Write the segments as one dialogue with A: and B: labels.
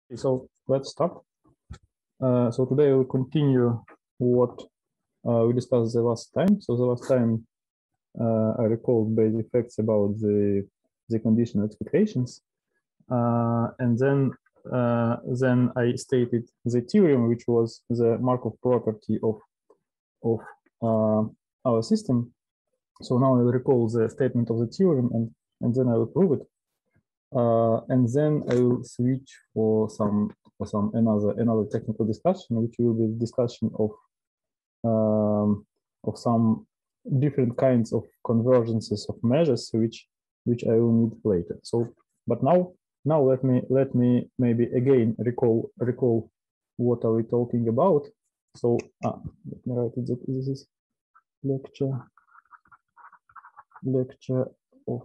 A: So let's start. So today we'll continue what we discussed the last time. So the last time I recalled basic facts about the conditional expectations, and then I stated the theorem, which was the Markov property of our system. So now I will recall the statement of the theorem, and then I will prove it. And then I will switch for another technical discussion, which will be discussion of some different kinds of convergences of measures, which I will need later. So, but now let me maybe again recall what are we talking about. So let me write it that this is lecture of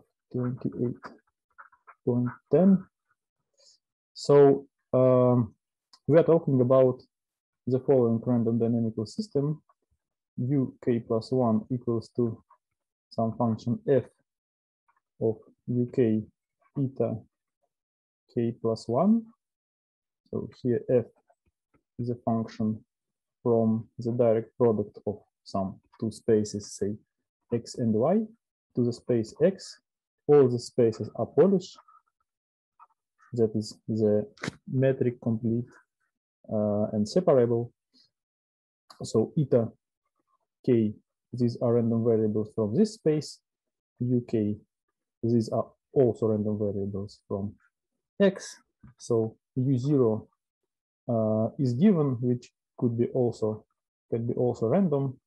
A: 28.10. So we are talking about the following random dynamical system: uk plus 1 equals to some function f of uk eta k plus 1. So here f is a function from the direct product of some two spaces, say x and y, to the space x. All the spaces are Polish. That is the metric complete and separable. So eta k, these are random variables from this space. uk, these are also random variables from x. So u0 is given, which can be also random.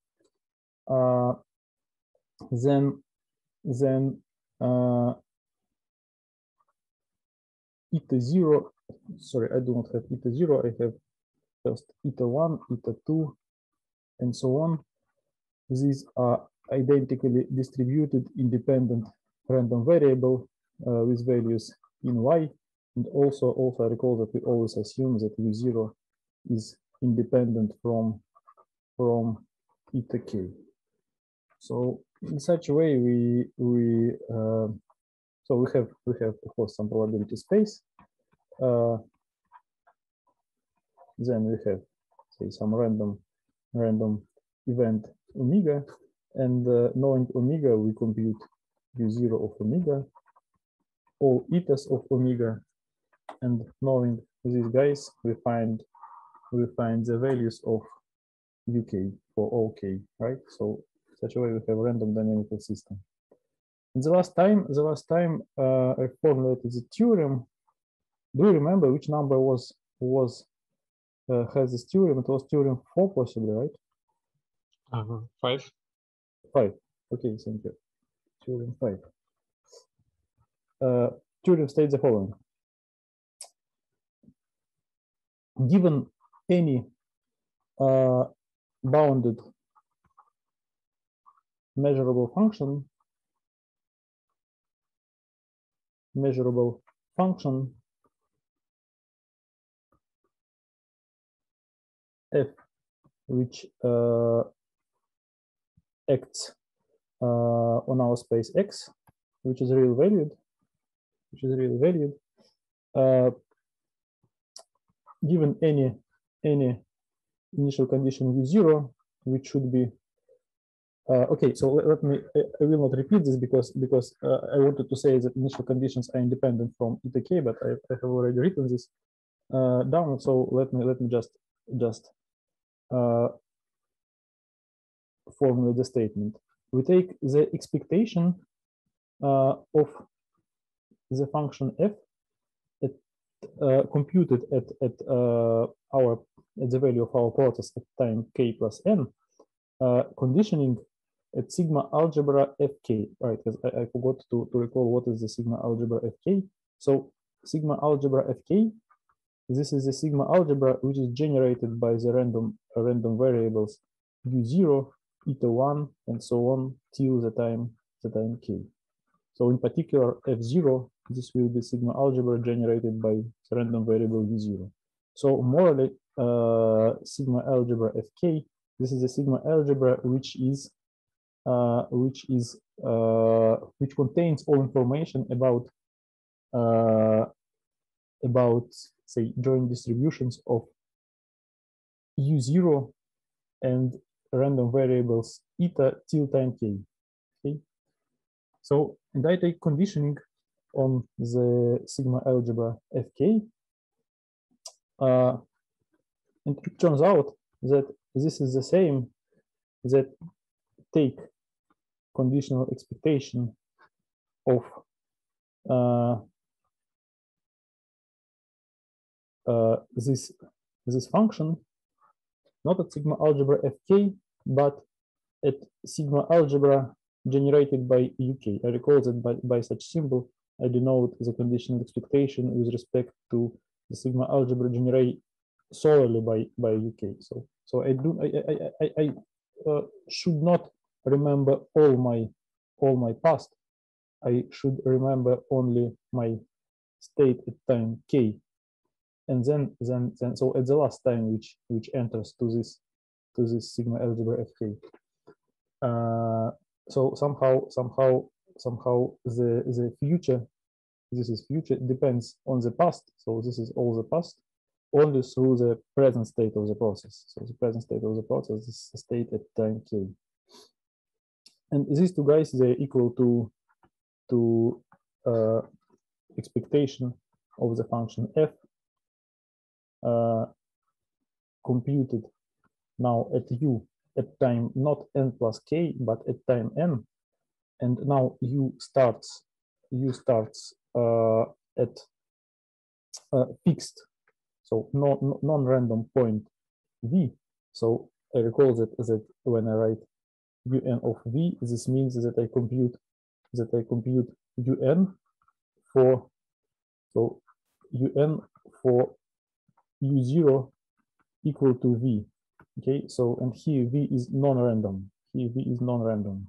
A: Then eta 0, sorry, I do not have eta 0, I have just eta 1, eta 2, and so on. These are identically distributed independent random variable with values in y. And also I recall that we always assume that u0 is independent from eta k. So in such a way, we have of course some probability space. Then we have, say, some random event omega, and knowing omega, we compute u0 of omega, all etas of omega, and knowing these guys, we find the values of uk for all k, right? So such a way we have a random dynamical system. And the last time I formulated the theorem. Do you remember which number has this theorem? It was theorem 4, possibly, right?
B: 5.
A: 5. Okay, thank you. Theorem 5. Theorem states the following: given any bounded measurable function f, which acts on our space x, which is real valued, given any initial condition u0, which should be okay. So let me, I will not repeat this because I wanted to say that initial conditions are independent from eta k, but I have already written this down. So let me just formulate the statement. We take the expectation of the function f computed at the value of our process at time k plus n, conditioning at sigma algebra fk, right? Because I forgot to recall what is the sigma algebra fk. So sigma algebra fk, this is the sigma algebra which is generated by the random variables u0, eta 1, and so on till the time k. So in particular f0, this will be sigma algebra generated by the random variable u0. So morally, sigma algebra fk, this is a sigma algebra which contains all information about say, joint distributions of u0 and random variables eta till time k. Okay. So, and I take conditioning on the sigma algebra fk, and it turns out that this is the same that take conditional expectation of this function, not at sigma algebra fk, but at sigma algebra generated by uk. I recall that by such symbol, I denote the conditional expectation with respect to the sigma algebra generated solely by uk. So I should not remember all my past. I should remember only my state at time k, and then so at the last time which enters to this sigma algebra fk. So somehow the future, this is future, depends on the past. So this is all the past only through the present state of the process. So the present state of the process is the state at time k. And these two guys, they're equal to expectation of the function f computed now at u at time not n plus k, but at time n, and now u starts at fixed, so non-random point v. So I recall that when I write un of v, this means that I compute un for, so un for u0 equal to v. Okay, so and here v is non-random. Here v is non-random.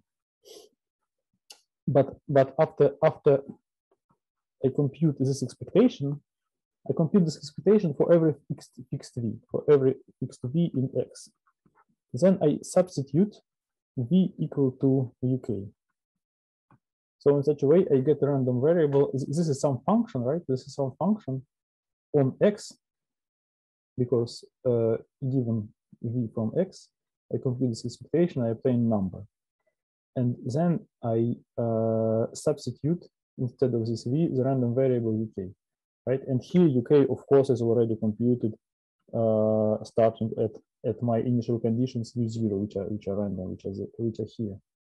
A: But after I compute this expectation, I compute this expectation for every fixed v, for every fixed v in x. Then I substitute v equal to uk. So in such a way, I get a random variable. This is some function, right? This is some function on x, because given v from x, I compute this expectation, I obtain number. And then I substitute, instead of this v, the random variable uk, right? And here uk, of course, is already computed starting at my initial conditions u0, which are random, which are here.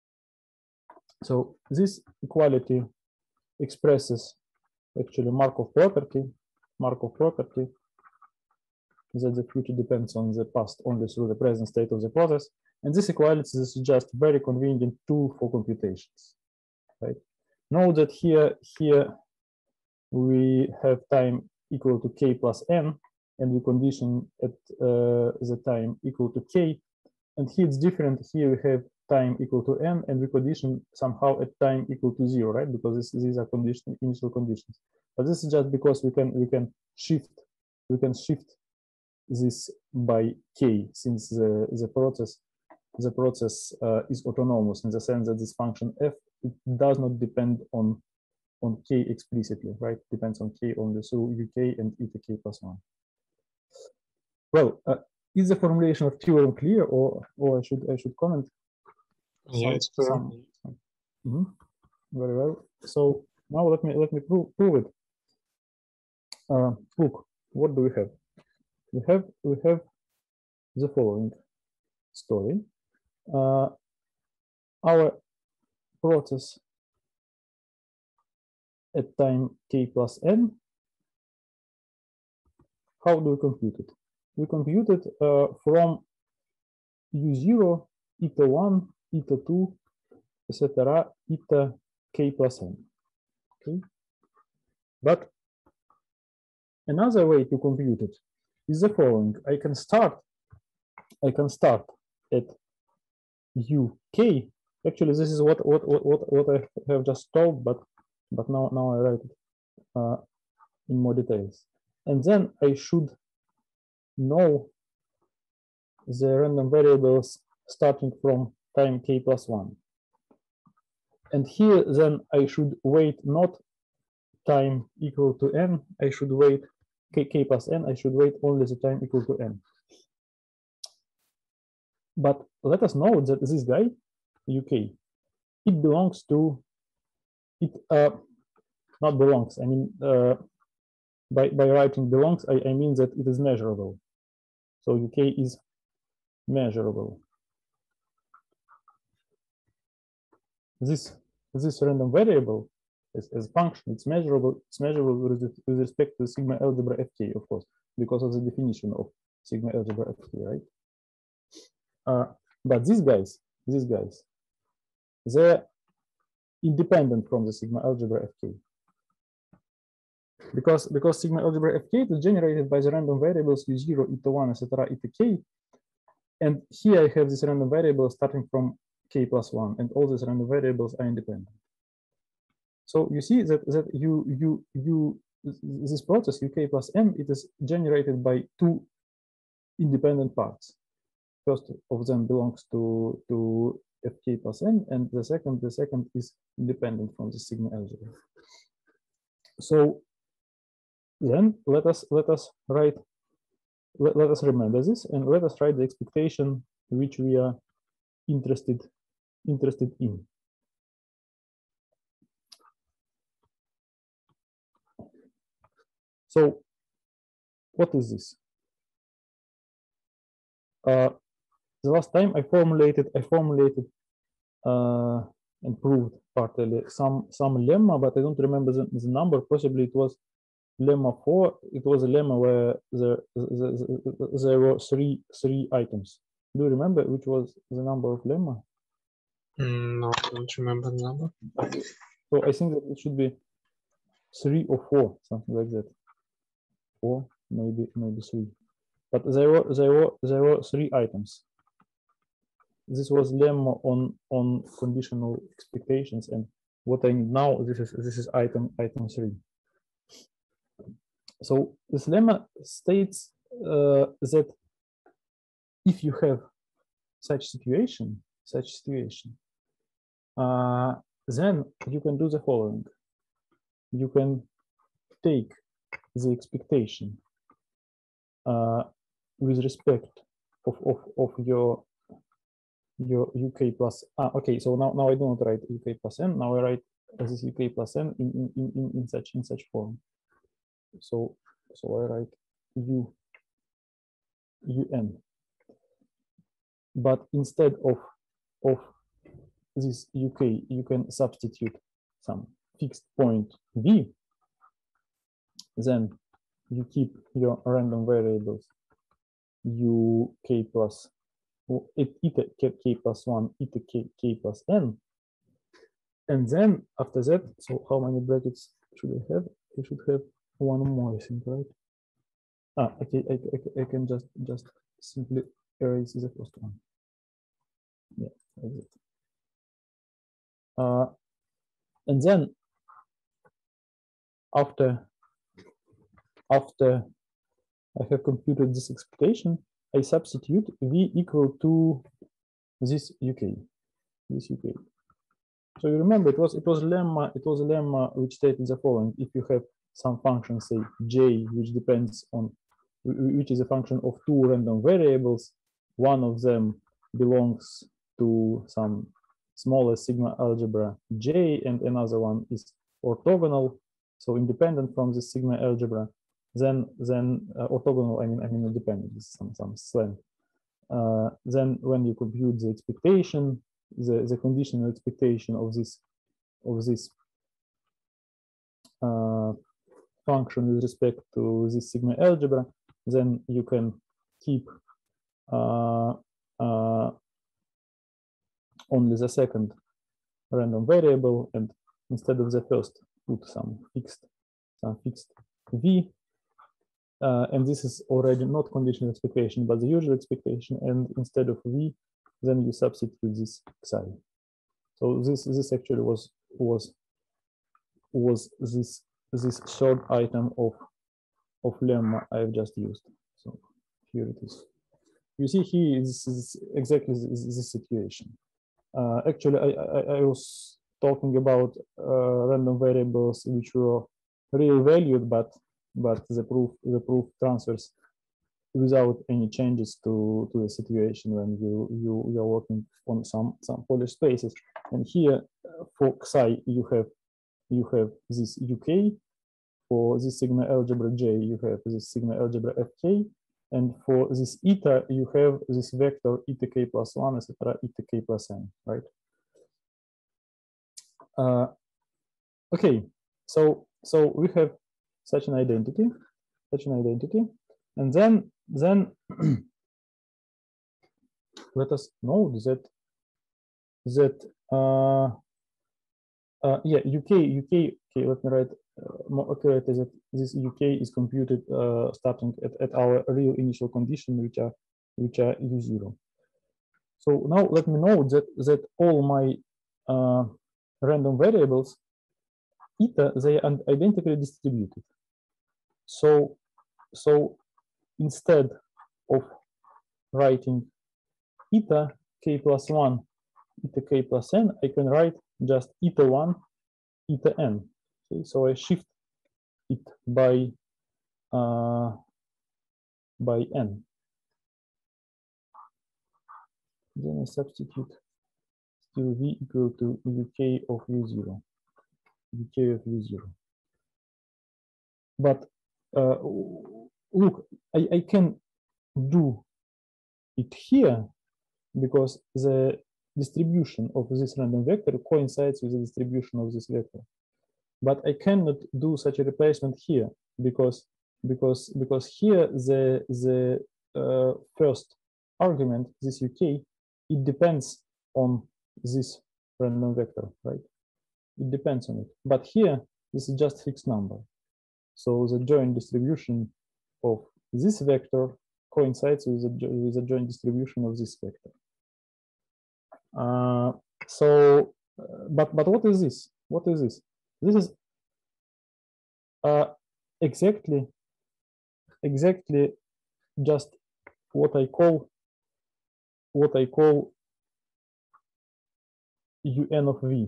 A: So this equality expresses actually Markov property that the future depends on the past only through the present state of the process. And this equality is just very convenient tool for computations, right? Note that here we have time equal to k plus n, and we condition at the time equal to k. And here it's different. Here we have time equal to n, and we condition somehow at time equal to 0, right? Because these are initial conditions. But this is just because we can shift this by k, since the process is autonomous in the sense that this function f, it does not depend on k explicitly, right? It depends on k only through uk and eta k plus 1. Well, is the formulation of theorem clear, or I should comment?
B: Yeah, it's clear.
A: Very well. So now let me prove it. Look, what do we have? We have the following story. Our process at time k plus n. How do we compute it? We compute it from u0, eta 1, eta 2, etc., eta k plus n. Okay. But another way to compute it is the following. I can start at uk. Actually, this is what I have just told, but now I write it in more details. And then I should know the random variables starting from time k plus 1. And here then I should wait not time equal to n, I should wait k plus n, I should wait only the time equal to n. But let us note that this guy, uk, it belongs to, it not belongs, I mean, by writing belongs, I mean that it is measurable. So uk is measurable. This random variable as a function, it's measurable with respect to sigma algebra fk, of course, because of the definition of sigma algebra fk, right? But these guys, they're independent from the sigma algebra fk. Because sigma algebra fk is generated by the random variables u0, eta1, etc., eta k. And here I have this random variable starting from k plus 1, and all these random variables are independent. So you see that this process uk plus n, it is generated by two independent parts. First of them belongs to fk plus n, and the second is independent from the sigma algebra. So then let us remember this, and let us write the expectation which we are interested in. So what is this? The last time I formulated and proved partly some lemma, but I don't remember the number. Possibly it was lemma 4. It was a lemma where there were three items. Do you remember which was the number of lemma?
B: No, I don't remember the number.
A: So I think that it should be 3 or 4, something like that. 4, maybe 3. But there were 3 items. This was lemma on conditional expectations, and what I need now, this is item 3. So this lemma states that if you have such situation, then you can do the following. You can take the expectation with respect of your uk plus okay. So now I do not write uk plus n. Now I write this uk plus n in such form. So I write un. But instead of this uk, you can substitute some fixed point v. Then you keep your random variables uk plus eta k plus 1, eta k plus n, and then after that, so how many brackets should I have? I should have one more, I think, right? Okay, I can just simply erase the first one. Yeah, like that. And then after I have computed this expectation, I substitute v equal to this uk. So you remember it was a lemma which stated the following: if you have some function, say j, which is a function of 2 random variables, one of them belongs to some smaller sigma algebra j, and another one is orthogonal, so independent from the sigma algebra. Then orthogonal, I mean independent, is some slang. Then when you compute the expectation, the conditional expectation of this function with respect to this sigma algebra, then you can keep only the second random variable, and instead of the first, put some fixed v. And this is already not conditional expectation, but the usual expectation. And instead of v, then you substitute this psi. So this actually was this third item of lemma I've just used. So here it is. You see here is exactly this situation. Actually, I was talking about random variables which were real valued, but but the proof transfers without any changes to the situation when you're working on some Polish spaces. And here for Xi you have this UK. For this sigma algebra J you have this sigma algebra Fk, and for this eta you have this vector eta k plus 1, etc., eta k plus n, right? Okay, so we have such an identity, and then let us note that yeah, UK. Okay, let me write more accurately that this UK is computed starting at our real initial condition, which are U0. So now let me note that all my random variables eta, they are identically distributed. So instead of writing eta k plus 1 eta k plus n, I can write just eta 1 eta n. Okay, so I shift it by n. Then I substitute still v equal to UK of U0. UK of U0. But look, I can do it here because the distribution of this random vector coincides with the distribution of this vector. But I cannot do such a replacement here because here the first argument, this UK, it depends on this random vector, right? It depends on it. But here, this is just fixed number. So the joint distribution of this vector coincides with the joint distribution of this vector. But what is this? What is this? This is exactly just what I call UN of V,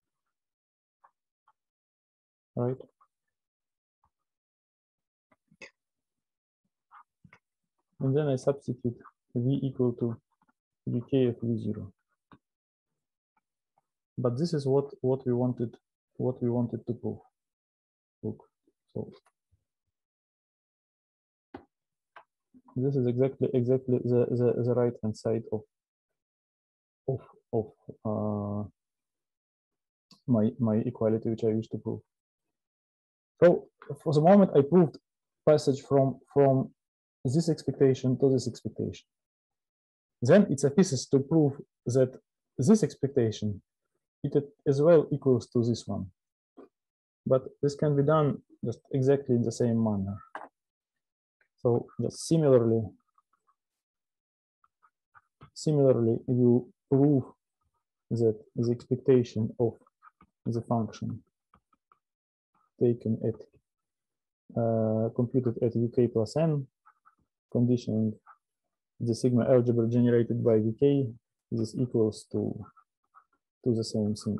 A: right? And then I substitute V equal to UK of V0. But this is what we wanted to prove. Look, so this is exactly the right hand side of my equality, which I wish to prove. So for the moment, I proved passage from this expectation to this expectation. Then it suffices to prove that this expectation it as well equals to this one. But this can be done just exactly in the same manner. So just similarly, you prove that the expectation of the function taken at computed at UK plus n, conditioning the sigma algebra generated by VK, this equals to the same thing.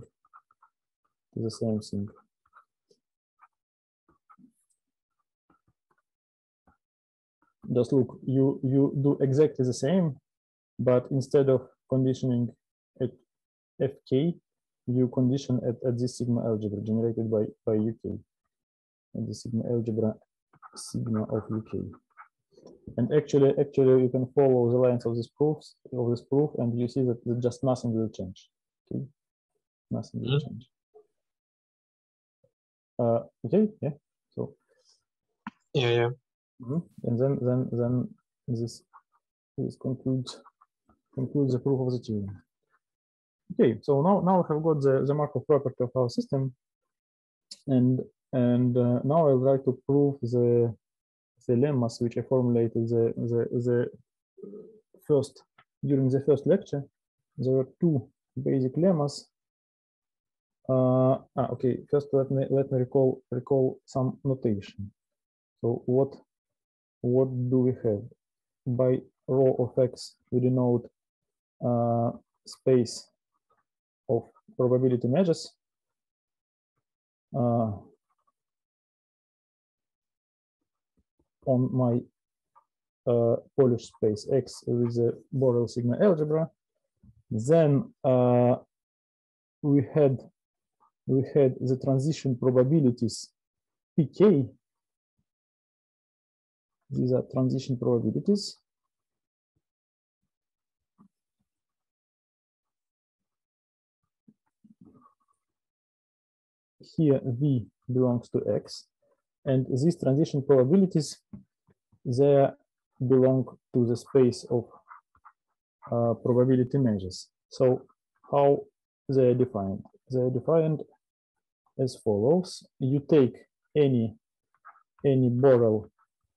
A: Just look, you do exactly the same, but instead of conditioning at Fk, you condition at this sigma algebra generated by UK, and the sigma algebra sigma of UK. And actually you can follow the lines of this proof, and you see that just nothing will change. Okay, nothing will change. Okay, yeah. So
B: yeah.
A: And then this concludes the proof of the theorem. Okay, so now we have got the Markov property of our system, and now I would like to prove the lemmas which I formulated during the first lecture. There were two basic lemmas. Okay, first let me recall some notation. So what do we have? By rho of x we denote space of probability measures. on my Polish space X with the Borel sigma algebra, then we had the transition probabilities pk. These are transition probabilities. Here V belongs to X, and these transition probabilities, they belong to the space of probability measures. So how they are defined? They are defined as follows. You take any Borel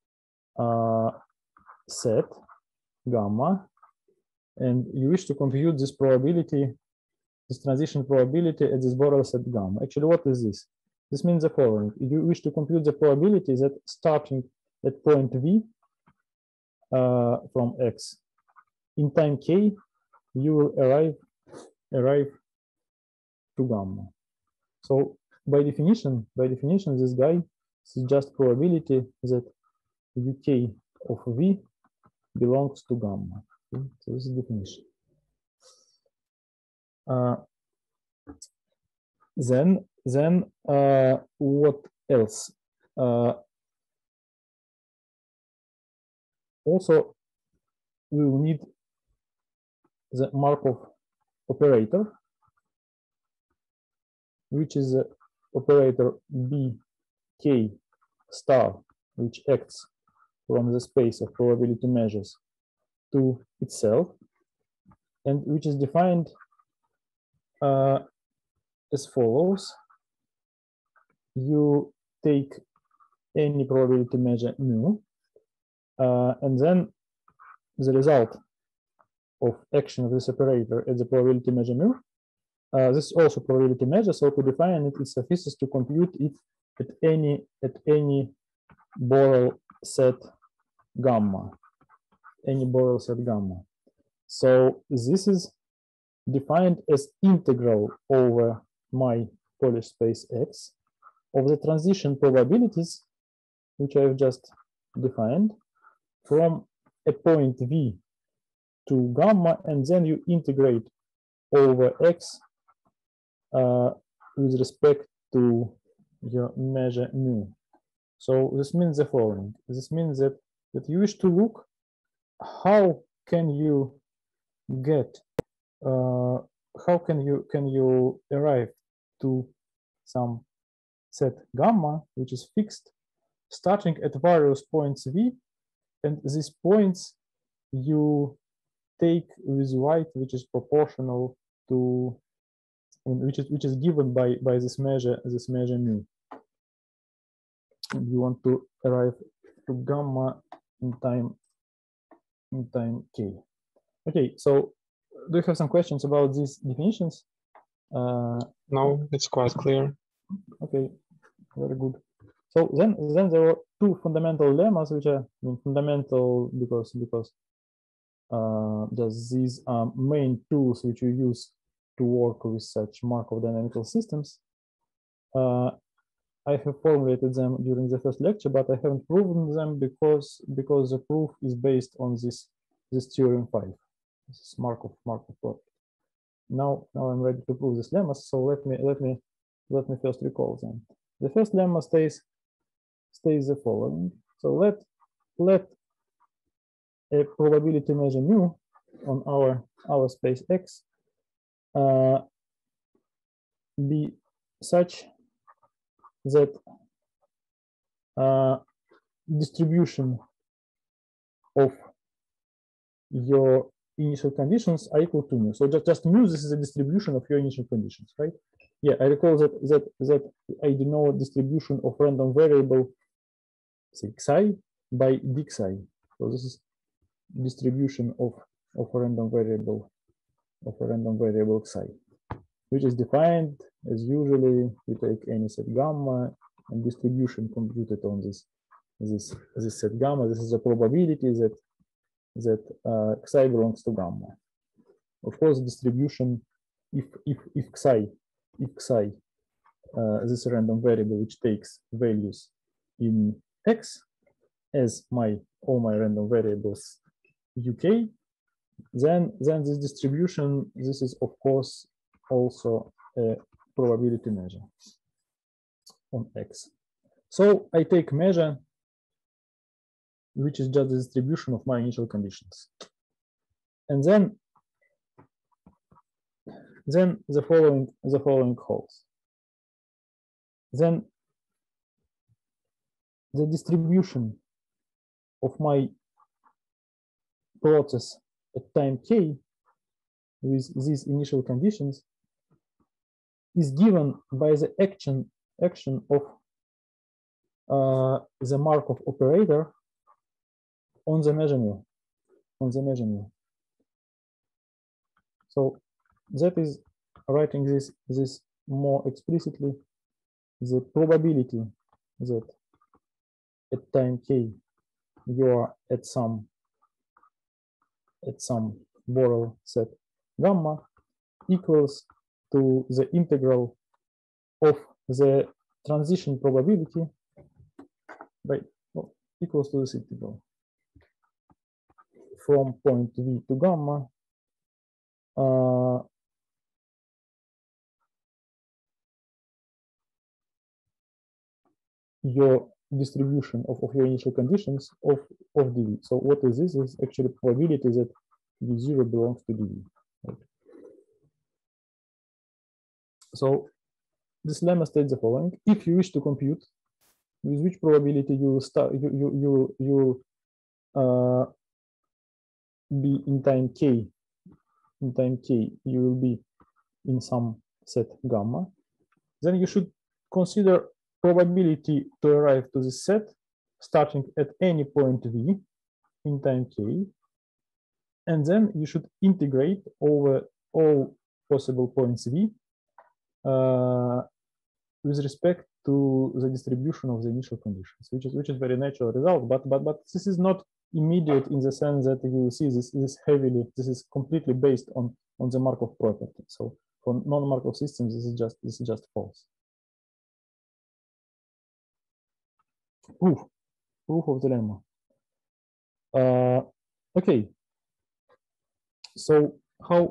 A: set gamma, and you wish to compute this probability, this transition probability at this Borel set gamma. Actually, what is this? This means the following. You wish to compute the probability that starting at point V from X, in time K, you will arrive to gamma. So by definition, this guy is just probability that UK of V belongs to gamma. Okay? So this is definition. Then what else? Also, we will need the Markov operator, which is the operator BK star, which acts from the space of probability measures to itself, and which is defined as follows. You take any probability measure mu, and then the result of action of this operator at the probability measure mu. This is also probability measure, so to define it, it suffices to compute it at any Borel set gamma, So this is defined as integral over my Polish space X of the transition probabilities, which I have just defined, from a point V to gamma, and then you integrate over X with respect to your measure mu. So this means the following. This means that you wish to look how can you get how can you arrive to some set gamma which is fixed starting at various points V, and these points you take with weight which is proportional to which is given by this measure mu. And you want to arrive to gamma in time K. Okay, so do you have some questions about these definitions?
B: No, it's quite clear.
A: Okay, very good. So then there were two fundamental lemmas, which are fundamental because these are main tools which you use to work with such Markov dynamical systems. I have formulated them during the first lecture, but I haven't proven them because the proof is based on this theorem 5. This is Markov property. Now I'm ready to prove this lemma. So let me first recall them. The first lemma stays the following. So let a probability measure mu on our space X be such that distribution of your initial conditions are equal to mu. So just mu, this is a distribution of your initial conditions, right? Yeah, I recall that I denote distribution of random variable, say xi, by dxi. So this is distribution of a random variable xi, which is defined as usually we take any set gamma and distribution computed on this set gamma. This is the probability that xi belongs to gamma. Of course, distribution if xi this random variable which takes values in X, as all my random variables uk, then this distribution, this is of course also a probability measure on X. So I take measure which is just the distribution of my initial conditions, and then the following holds. Then the distribution of my process at time k with these initial conditions is given by the action of the Markov operator on the measure mu. So that is writing this more explicitly. The probability that at time k you are at some Borel set gamma equals to the integral of the transition probability by equals to this integral from point V to gamma your distribution of your initial conditions of dV. So what is this? Is actually probability that V0 belongs to dV. Right? So this lemma states the following: if you wish to compute with which probability you will start, you be in time k. In time k, you will be in some set gamma. Then you should consider probability to arrive to this set starting at any point v in time k, and then you should integrate over all possible points v with respect to the distribution of the initial conditions, which is very natural result. But this is not immediate in the sense that you will see this is completely based on the Markov property. So for non-Markov systems, this is just false. Proof of the lemma. Okay. So how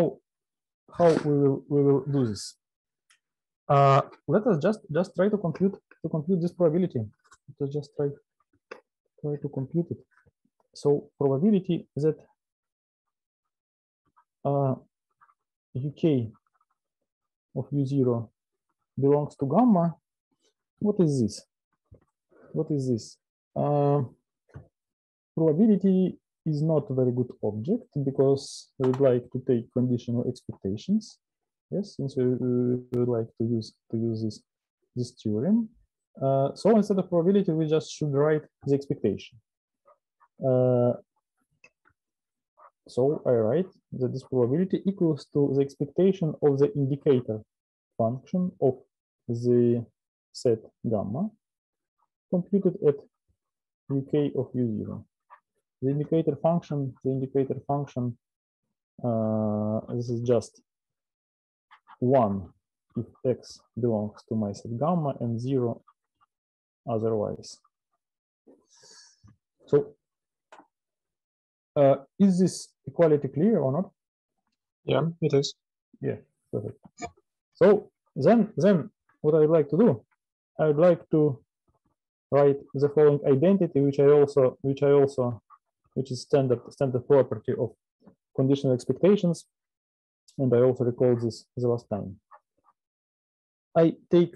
A: we will do this? Let us just try to compute this probability. Let us just try to compute it. So probability that UK of U0 belongs to gamma. What is this? What is this? Probability is not a very good object because we would like to take conditional expectations. Yes, since we would like to use this theorem. So instead of probability, we just should write the expectation. So I write that this probability equals to the expectation of the indicator function of the set gamma computed at UK of U0. The indicator function, this is just 1 if x belongs to my set gamma and 0 otherwise. So is this equality clear or not?
B: Yeah, it is.
A: Yeah, perfect. So then what I would like to do, I would like to write the following identity, which is standard property of conditional expectations, and I also recalled this the last time. I take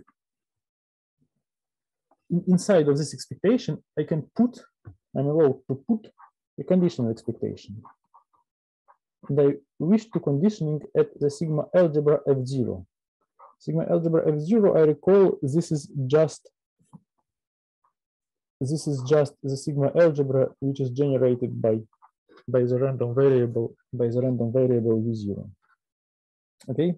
A: inside of this expectation, I'm allowed to put a conditional expectation. And I wish to conditioning at the sigma algebra F0. Sigma algebra F0, I recall this is just the sigma algebra which is generated by the random variable U0. Okay.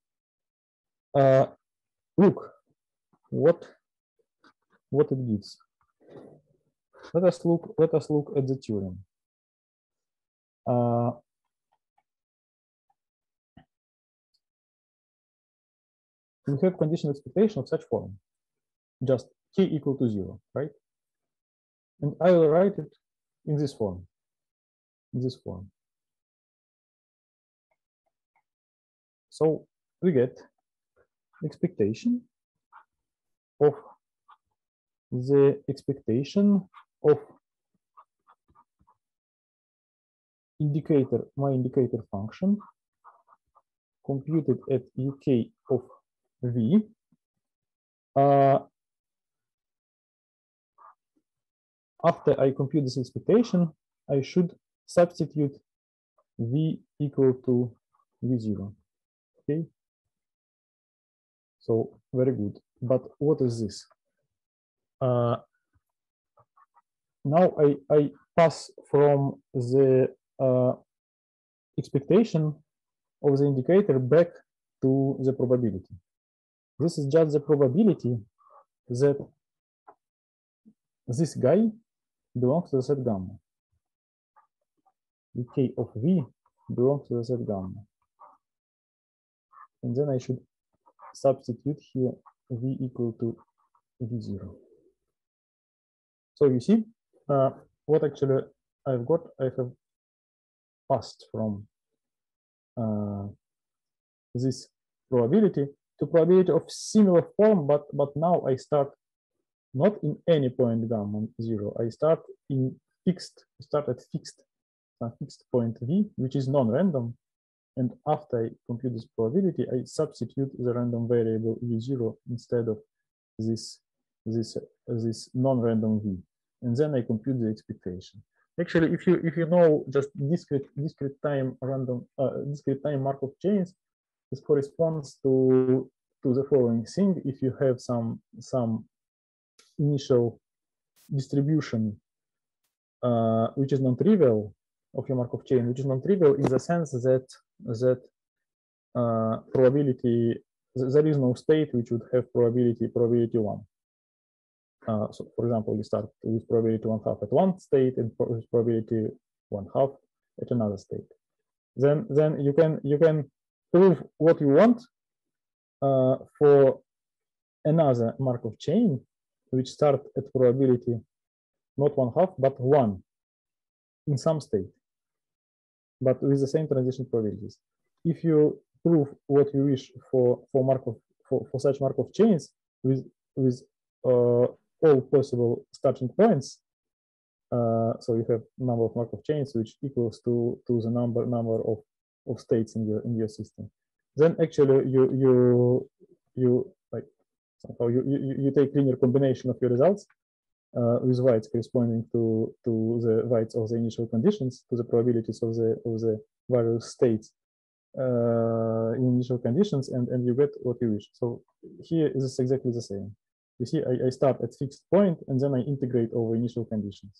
A: Look what it gives. Let us look at the theorem. We have conditional expectation of such form, just k equal to 0, right? and I will write it in this form. In this form. So we get expectation of the expectation of indicator, my indicator function computed at UK of V. After I compute this expectation, I should substitute V equal to V0. Okay. So very good. But what is this? Now I pass from the expectation of the indicator back to the probability. This is just the probability that this guy belongs to the set gamma. K of V belongs to the set gamma. And then I should substitute here V equal to V0. So you see what actually I've got. I have passed from this probability to probability of similar form, but now I start not in any point gamma 0. I start in fixed. Start at fixed point V, which is non-random. And after I compute this probability, I substitute the random variable V0 instead of this non-random V, and then I compute the expectation. Actually, if you know just discrete time Markov chains, this corresponds to the following thing. If you have some initial distribution which is non-trivial of your Markov chain, which is non-trivial in the sense that probability, there is no state which would have probability 1. So for example, you start with probability 1/2 at one state and probability 1/2 at another state. Then you can prove what you want for another Markov chain which start at probability not 1/2 but 1 in some state, but with the same transition probabilities. If you prove what you wish for Markov for such Markov chains with all possible starting points, so you have number of Markov chains which equals to the number of states in your system. Then actually you like somehow you take linear combination of your results with weights corresponding to the weights of the initial conditions, to the probabilities of the various states in initial conditions, and you get what you wish. So here is exactly the same. You see, I start at fixed point and then I integrate over initial conditions.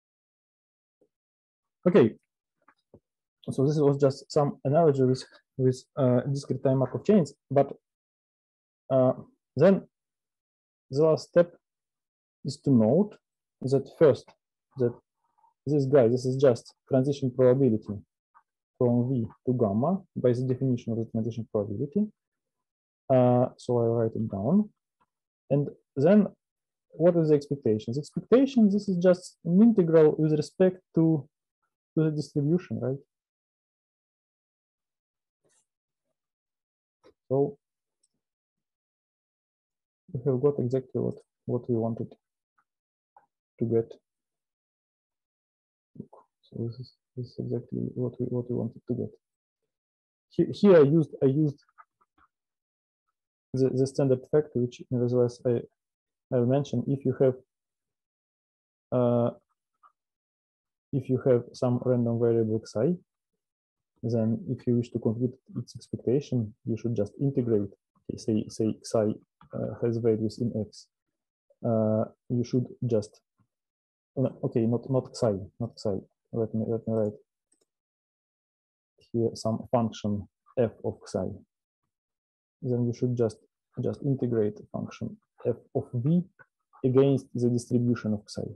A: Okay, so this was just some analogy with discrete time Markov chains, but then the last step is to note that first that this is just transition probability from V to gamma by the definition of the transition probability. So I write it down. And then what is the expectations? Expectations, this is just an integral with respect to the distribution, right? So we have got exactly what we wanted to get. So this is exactly what we wanted to get. Here I used the standard factor, which nevertheless I mentioned. If you have some random variable xi, then if you wish to compute its expectation, you should just integrate. Okay, say xi has values in x. You should just okay, not xi. Let me write here some function f of xi. Then you should just integrate function f of v against the distribution of xi.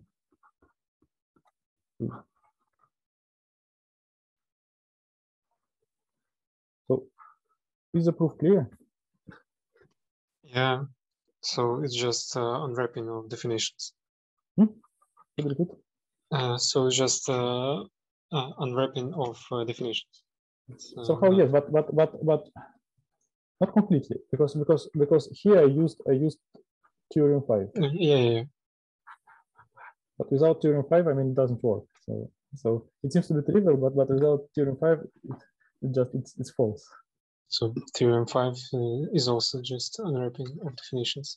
A: So is the proof clear?
B: Yeah. So it's just unwrapping of definitions.
A: Could you repeat?
B: So just unwrapping of definitions.
A: Somehow yes, but not completely, because here I used theorem 5.
B: Yeah.
A: But without theorem 5, I mean, it doesn't work. So it seems to be trivial, but without theorem 5, it's false.
B: So theorem 5 is also just unwrapping of definitions.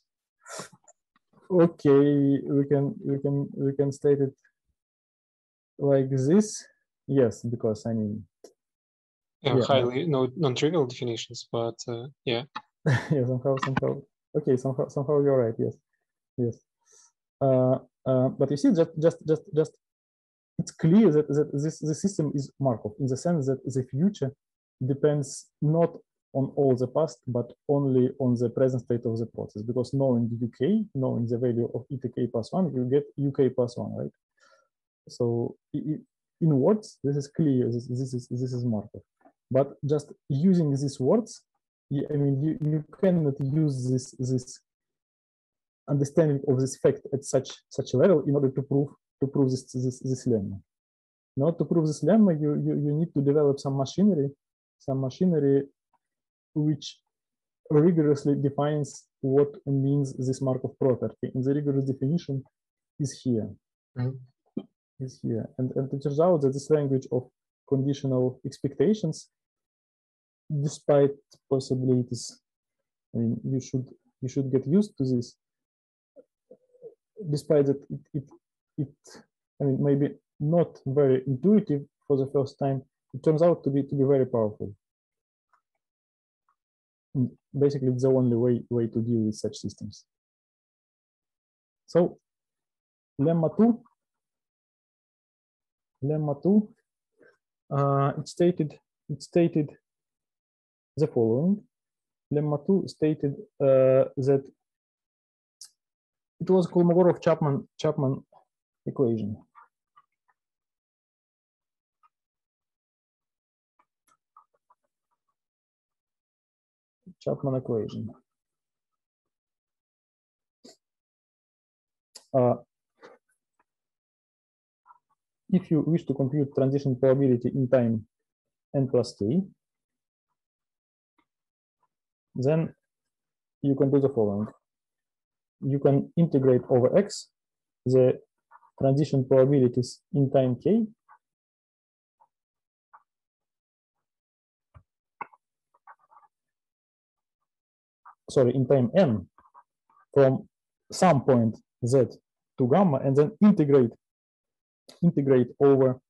A: Okay, we can state it like this. Yes, because I mean,
B: highly non-trivial definitions, but yeah.
A: Yeah, somehow. Okay, somehow you're right. Yes. But you see, just it's clear that this system is Markov in the sense that the future depends not on all the past, but only on the present state of the process. Because knowing UK, knowing the value of ETK plus 1, you get UK plus 1, right? So in words, this is clear. This is Markov. But just using these words, I mean, you cannot use this understanding of this fact at such a level in order to prove this lemma. In order to prove this lemma, you need to develop some machinery which rigorously defines what means this Markov property. And the rigorous definition is here. Is here. And it turns out that this language of conditional expectations, despite possibilities, I mean, you should get used to this. Despite that it I mean, maybe not very intuitive for the first time, it turns out to be very powerful. And basically, it's the only way to deal with such systems. So, lemma 2, it stated the following. Lemma 2 stated that it was Kolmogorov-Chapman equation. Chapman equation. If you wish to compute transition probability in time n plus k, then you can do the following. You can integrate over x the transition probabilities in time k in time n from some point z to gamma, and then integrate over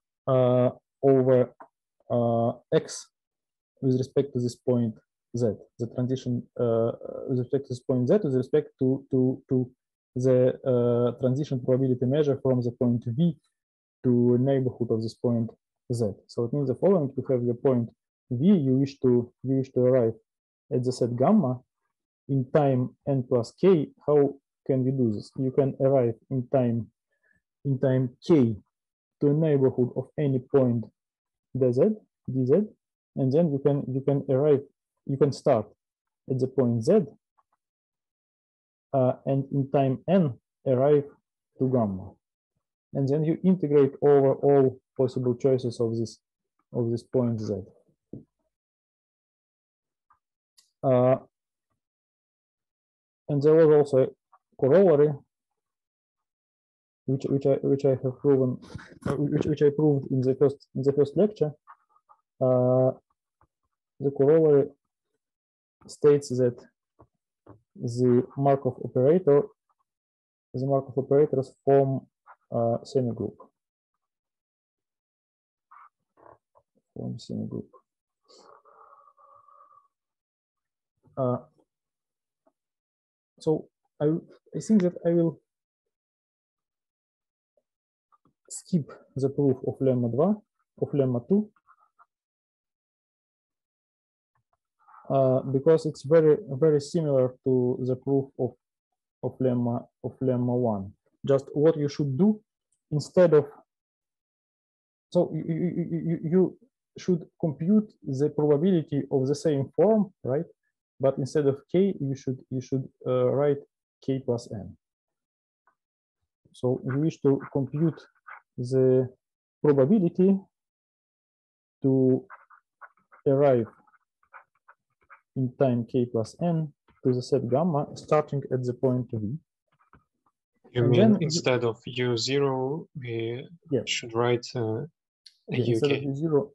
A: x with respect to this point z, the transition with respect to this point z with respect to the transition probability measure from the point v to neighborhood of this point z. So it means the following: you have your point v, you wish to arrive at the set gamma in time n plus k. How can you do this? You can arrive in time k to a neighborhood of any point dz, and then you can start at the point z, and in time n arrive to gamma, and then you integrate over all possible choices of this point z. And there was also a corollary, which I have proven, which I proved in the first lecture. The corollary states that the Markov operators form semigroup. So I think that I will skip the proof of lemma 2, because it's very similar to the proof of lemma 1. Just what you should do instead of, so you should compute the probability of the same form, right? But instead of k, you should write k plus n. So you wish to compute the probability to arrive in time k plus n to the set gamma starting at the point v.
B: You
A: And
B: mean
A: then
B: instead of u0, we should write a
A: instead of
B: uk?
A: u0.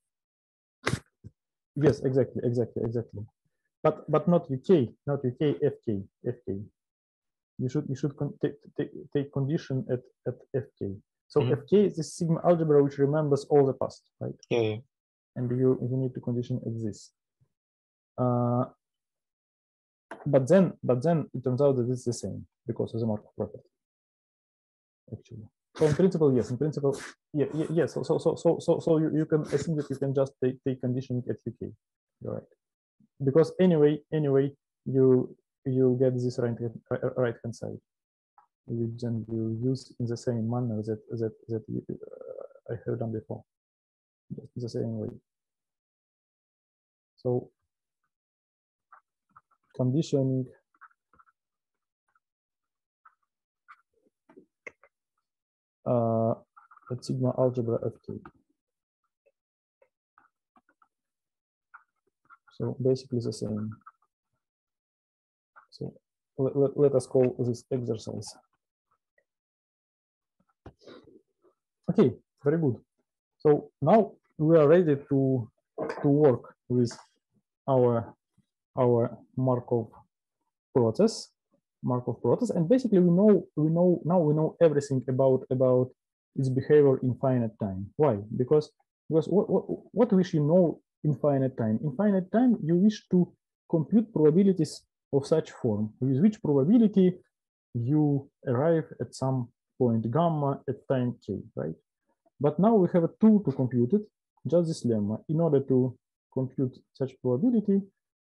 A: Yes, exactly. But not uk, fk. You should take condition at fk. So fk is the sigma algebra which remembers all the past, right?
B: Yeah.
A: And you need to condition at this. But then it turns out that it's the same because of the Markov property. Actually, so in principle, yes. In principle, yes. So you can. I think that you can just take conditioning at uk. You're right. Because anyway, you get this right hand side, which then you use in the same manner that I have done before, the same way. So conditioning at sigma algebra fk. So basically the same. So let us call this exercise. Okay, very good. So now we are ready to work with our Markov process, and basically we know everything about its behavior in finite time. Why? Because what wish you know in finite time? In finite time, you wish to compute probabilities of such form, with which probability you arrive at some point gamma at time k, right? But now we have a tool to compute it, just this lemma. In order to compute such probability,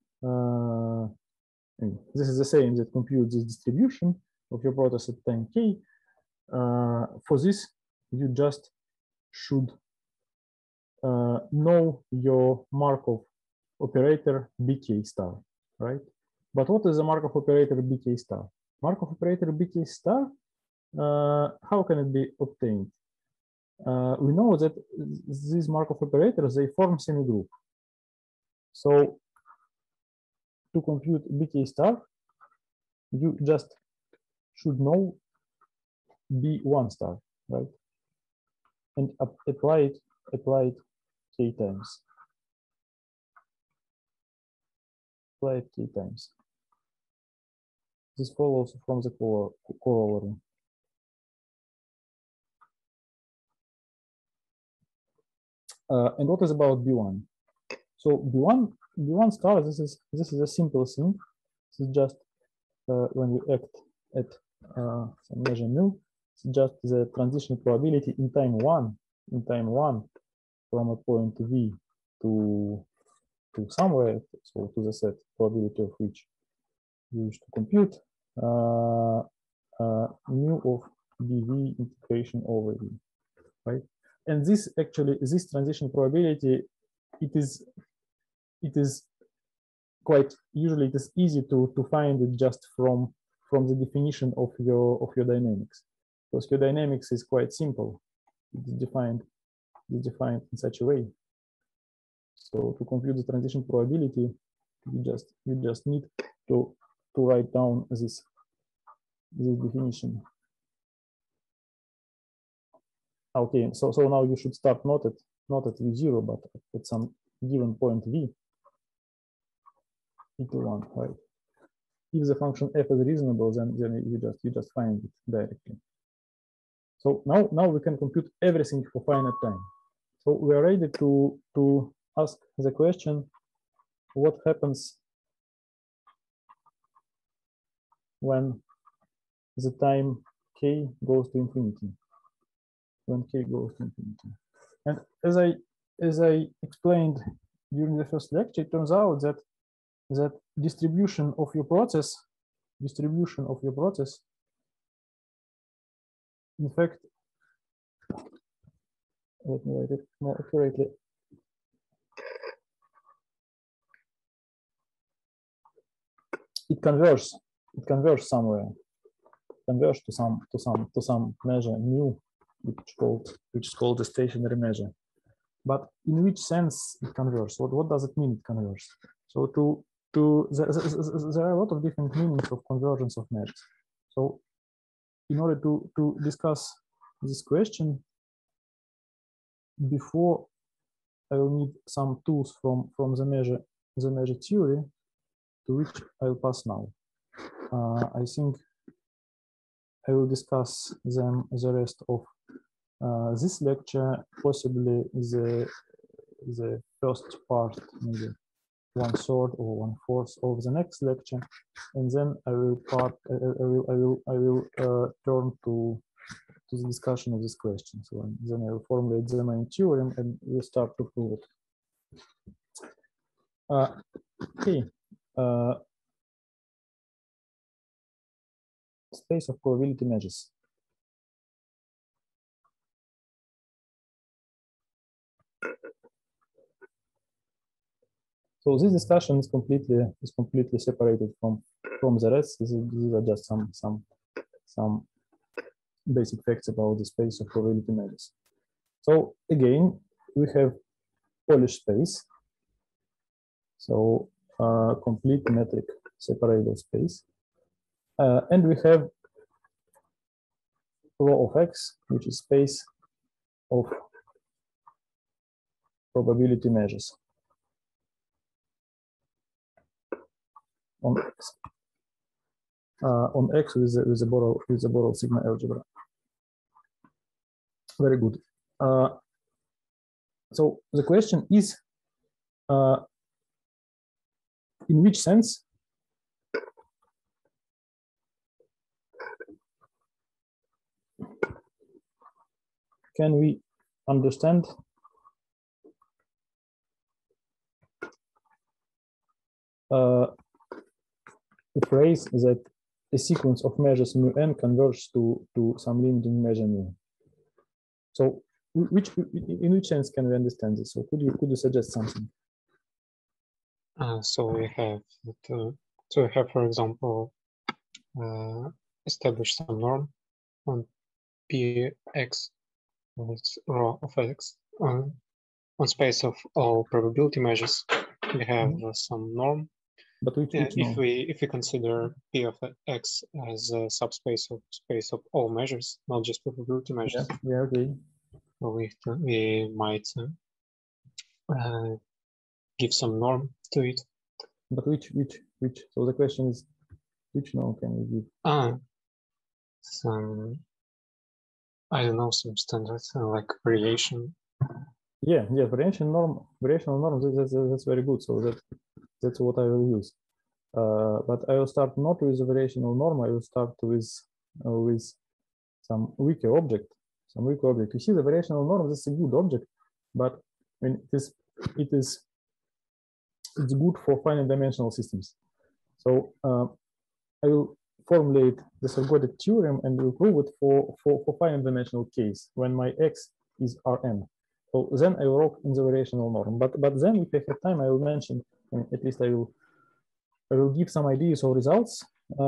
A: this is the same that computes this distribution of your process at time k. For this, you just should know your Markov operator bk star, right? But what is the Markov operator bk star? Markov operator bk star, how can it be obtained? We know that these Markov operators, they form semigroup. So to compute bk star, you just should know b1 star, right? And apply it k times. Apply it k times. This follows from the corollary. And what is about b1? So b1 star, this is a simple thing. This is just when we act at some measure mu, it's just the transition probability in time one from a point v to somewhere, so to the set probability of which you wish to compute mu of dv integration over v, right? And this transition probability, it is quite usually it is easy to find it just from the definition of your dynamics, because your dynamics is quite simple. It is defined in such a way. So to compute the transition probability, you just need to write down this definition. Okay, so now you should start not at v0, but at some given point v equal 1, right? If the function f is reasonable, then you just find it directly. So now we can compute everything for finite time. So we are ready to ask the question: what happens when the time k goes to infinity? When k goes to infinity, and as I explained during the first lecture, it turns out that distribution of your process, in fact, let me write it more accurately. It converges somewhere. converge to some measure mu, which is called the stationary measure. But in which sense it converges? What does it mean it converges? So there are a lot of different meanings of convergence of measures. So in order to discuss this question, before I will need some tools from the measure theory, to which I'll pass now. I think I will discuss them the rest of this lecture, possibly the first part, maybe 1/3 or 1/4 of the next lecture, and then I will turn to the discussion of this question. So then I will formulate the main theorem and we'll start to prove it. Okay. Space of probability measures. So this discussion is completely separated from the rest. These are just some basic facts about the space of probability measures. So again, we have Polish space. So complete metric separable space. And we have rho of X, which is space of probability measures on X. On X with the Borel sigma algebra. Very good. So the question is, in which sense can we understand the phrase that a sequence of measures mu n converges to some limiting measure mu? So in which sense can we understand this? So could you suggest something?
B: So we have for example, establish some norm on Px with rho of X on space of all probability measures. We have some norm.
A: But which norm?
B: If we consider P of X as a subspace of space of all measures, not just probability measures.
A: Yeah, okay.
B: We might give some norm to it.
A: But which? So the question is, which norm can we give?
B: Some, I don't know, some standards like variation.
A: Yeah, variational norm. That's very good. So that's what I will use. But I will start not with a variational norm. I will start with some weaker object. You see, the variational norm is a good object, but I mean, it's good for finite dimensional systems. So I will formulate the ergodic theorem and will prove it for finite dimensional case when my X is Rn. So then I will work in the variational norm. But then if I have time, I will mention, at least I will give some ideas or results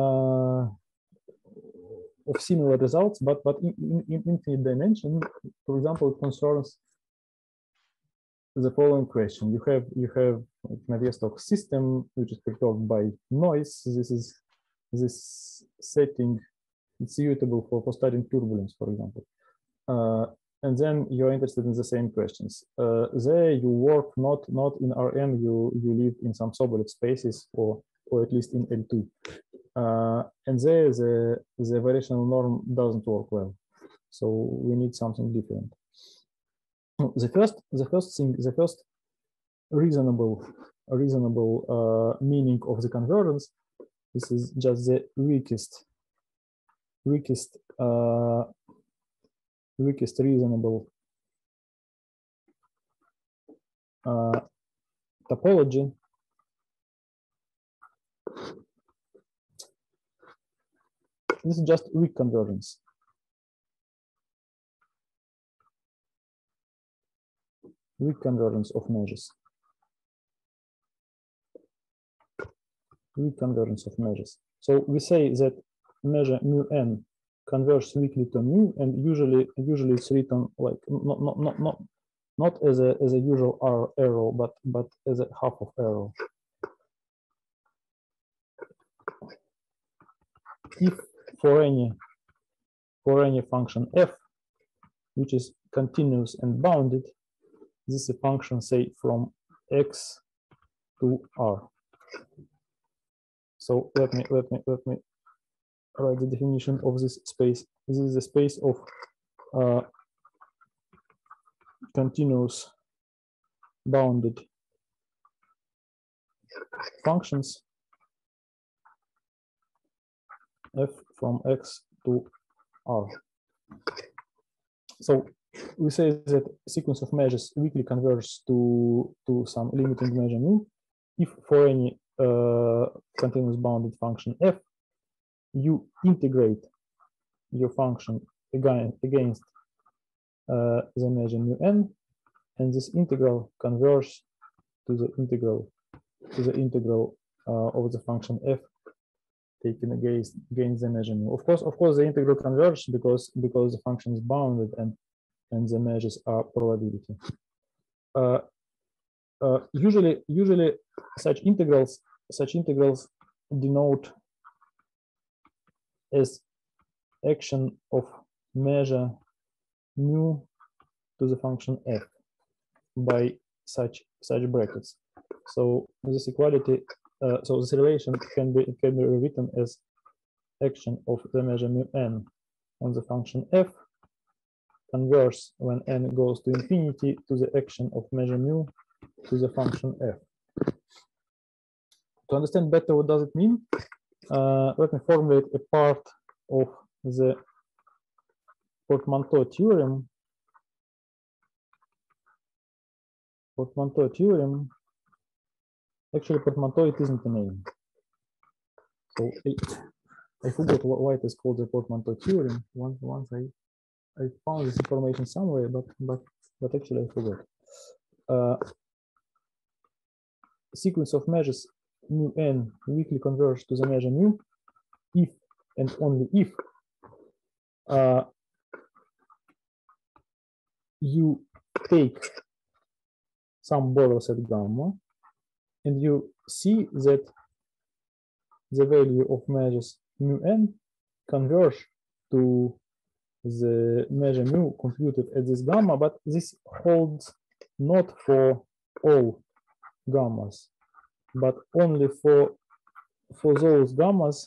A: of similar results, but in infinite dimension. For example, it concerns the following question: you have Navier-Stokes system which is perturbed by noise. This setting is suitable for studying turbulence, for example. And then you're interested in the same questions. There you work not in Rn, you live in some Sobolev spaces or at least in L2. And there the variational norm doesn't work well. So we need something different. The first reasonable meaning of the convergence, this is just the weakest reasonable topology. This is just weak convergence. Weak convergence of measures. Weak convergence of measures. So we say that measure mu n converges weakly to mu, and usually it's written like not as a usual arrow, but as a half of arrow. If for any function f which is continuous and bounded, this is a function, say, from x to r. So let me write the definition of this space. This is the space of continuous bounded functions f from x to r. So we say that sequence of measures weakly converges to some limiting measure mu if for any continuous bounded function f you integrate your function against the measure mu n, and this integral converges to the integral of the function f taken against the measure mu. Of course, the integral converges because the function is bounded and the measures are probability. Usually such integrals denote as action of measure mu to the function f by such brackets. So this equality, so this relation can be rewritten as action of the measure mu n on the function f converges when n goes to infinity to the action of measure mu to the function f. To understand better what does it mean, let me formulate a part of the portmanteau theorem. Actually, portmanteau, it isn't a name. So I forgot why it is called the portmanteau theorem. Once I found this information somewhere, but actually I forgot. Sequence of measures mu n weakly converge to the measure mu if and only if you take some Borel set gamma and you see that the value of measures mu n converge to the measure mu computed at this gamma, but this holds not for all gammas, but only for those gammas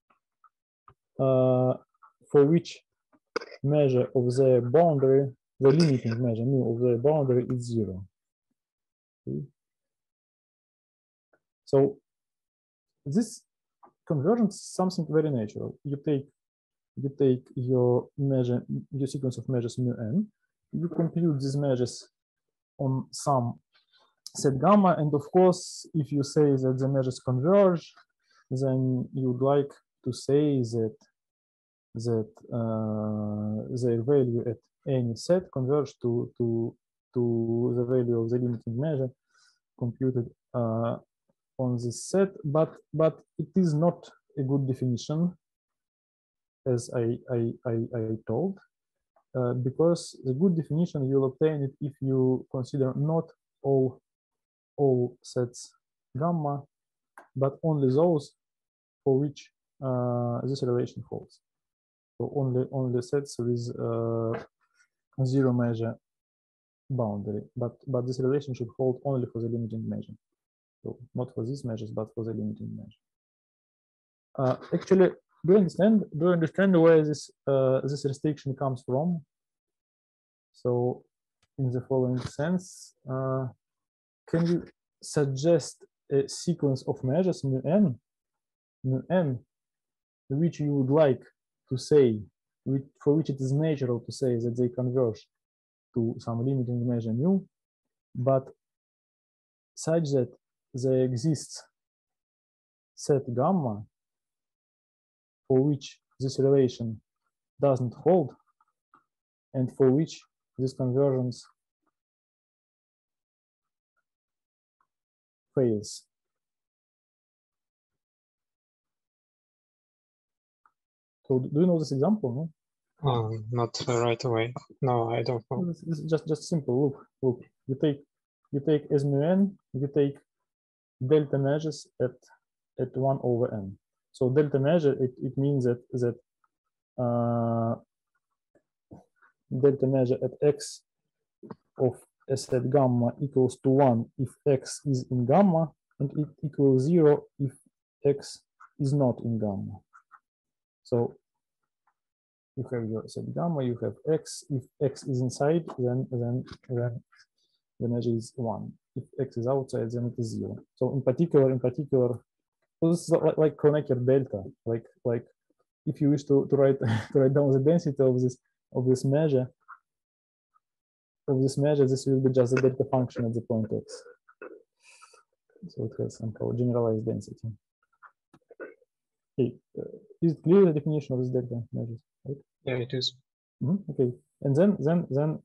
A: for which measure of the boundary, the limiting measure mu of the boundary is 0. Okay. So this convergence is something very natural. You take your sequence of measures mu n, you compute these measures on some set gamma, and of course, if you say that the measures converge, then you'd like to say that their value at any set converge to the value of the limiting measure computed on this set, but it is not a good definition, as I told, because the good definition you'll obtain it if you consider not all sets gamma, but only those for which this relation holds. So only sets with 0 measure boundary, but this relation should hold only for the limiting measure. So not for these measures, but for the limiting measure. Actually, do you understand where this restriction comes from? So in the following sense, can you suggest a sequence of measures mu n, which you would like to say, for which it is natural to say that they converge to some limiting measure mu, but such that there exists set gamma for which this relation doesn't hold, and for which this convergence fails. So do you know this example? No?
B: Not right away. No, I don't know.
A: This is just simple. Look. You take as mu n. You take delta measures at 1 over n. So delta measure it means that delta measure at x of s at gamma equals to 1 if x is in gamma, and it equals 0 if x is not in gamma. So you have your s at gamma, you have x. If x is inside, then the measure is 1. If x is outside, then it is 0. So in particular, so this is like Kronecker delta. Like if you wish to write down the density of this measure, this will be just the delta function at the point x. So it has somehow generalized density. Okay, is it clear the definition of this delta measures? Right?
B: Yeah, it is.
A: Okay, and then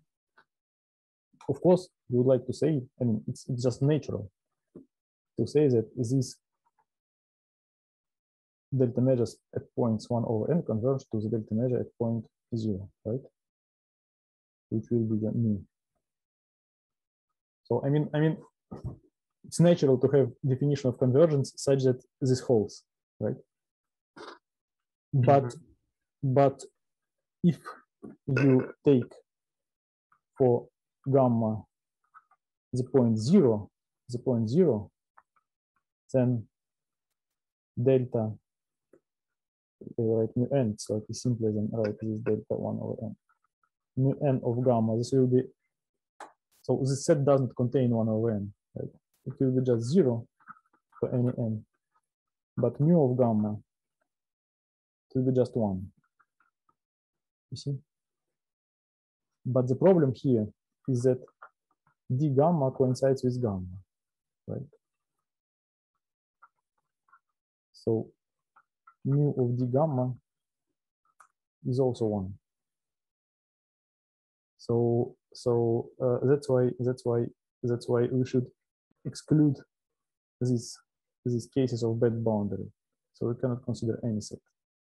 A: of course you would like to say, I mean, it's just natural to say that these delta measures at points 1 over n converge to the delta measure at point 0, right? Which will be the mu. So I mean, it's natural to have definition of convergence such that this holds, right? But if you take for gamma the point 0, then delta, write mu n, it's slightly simpler than write this delta 1 over n. Mu n of gamma, this will be, so this set doesn't contain 1 over n, right? It will be just 0 for any n. But mu of gamma, it will be just 1. You see? But the problem here is that d gamma coincides with gamma, right? So mu of d gamma is also 1. So that's why we should exclude these cases of bad boundary. So we cannot consider any set.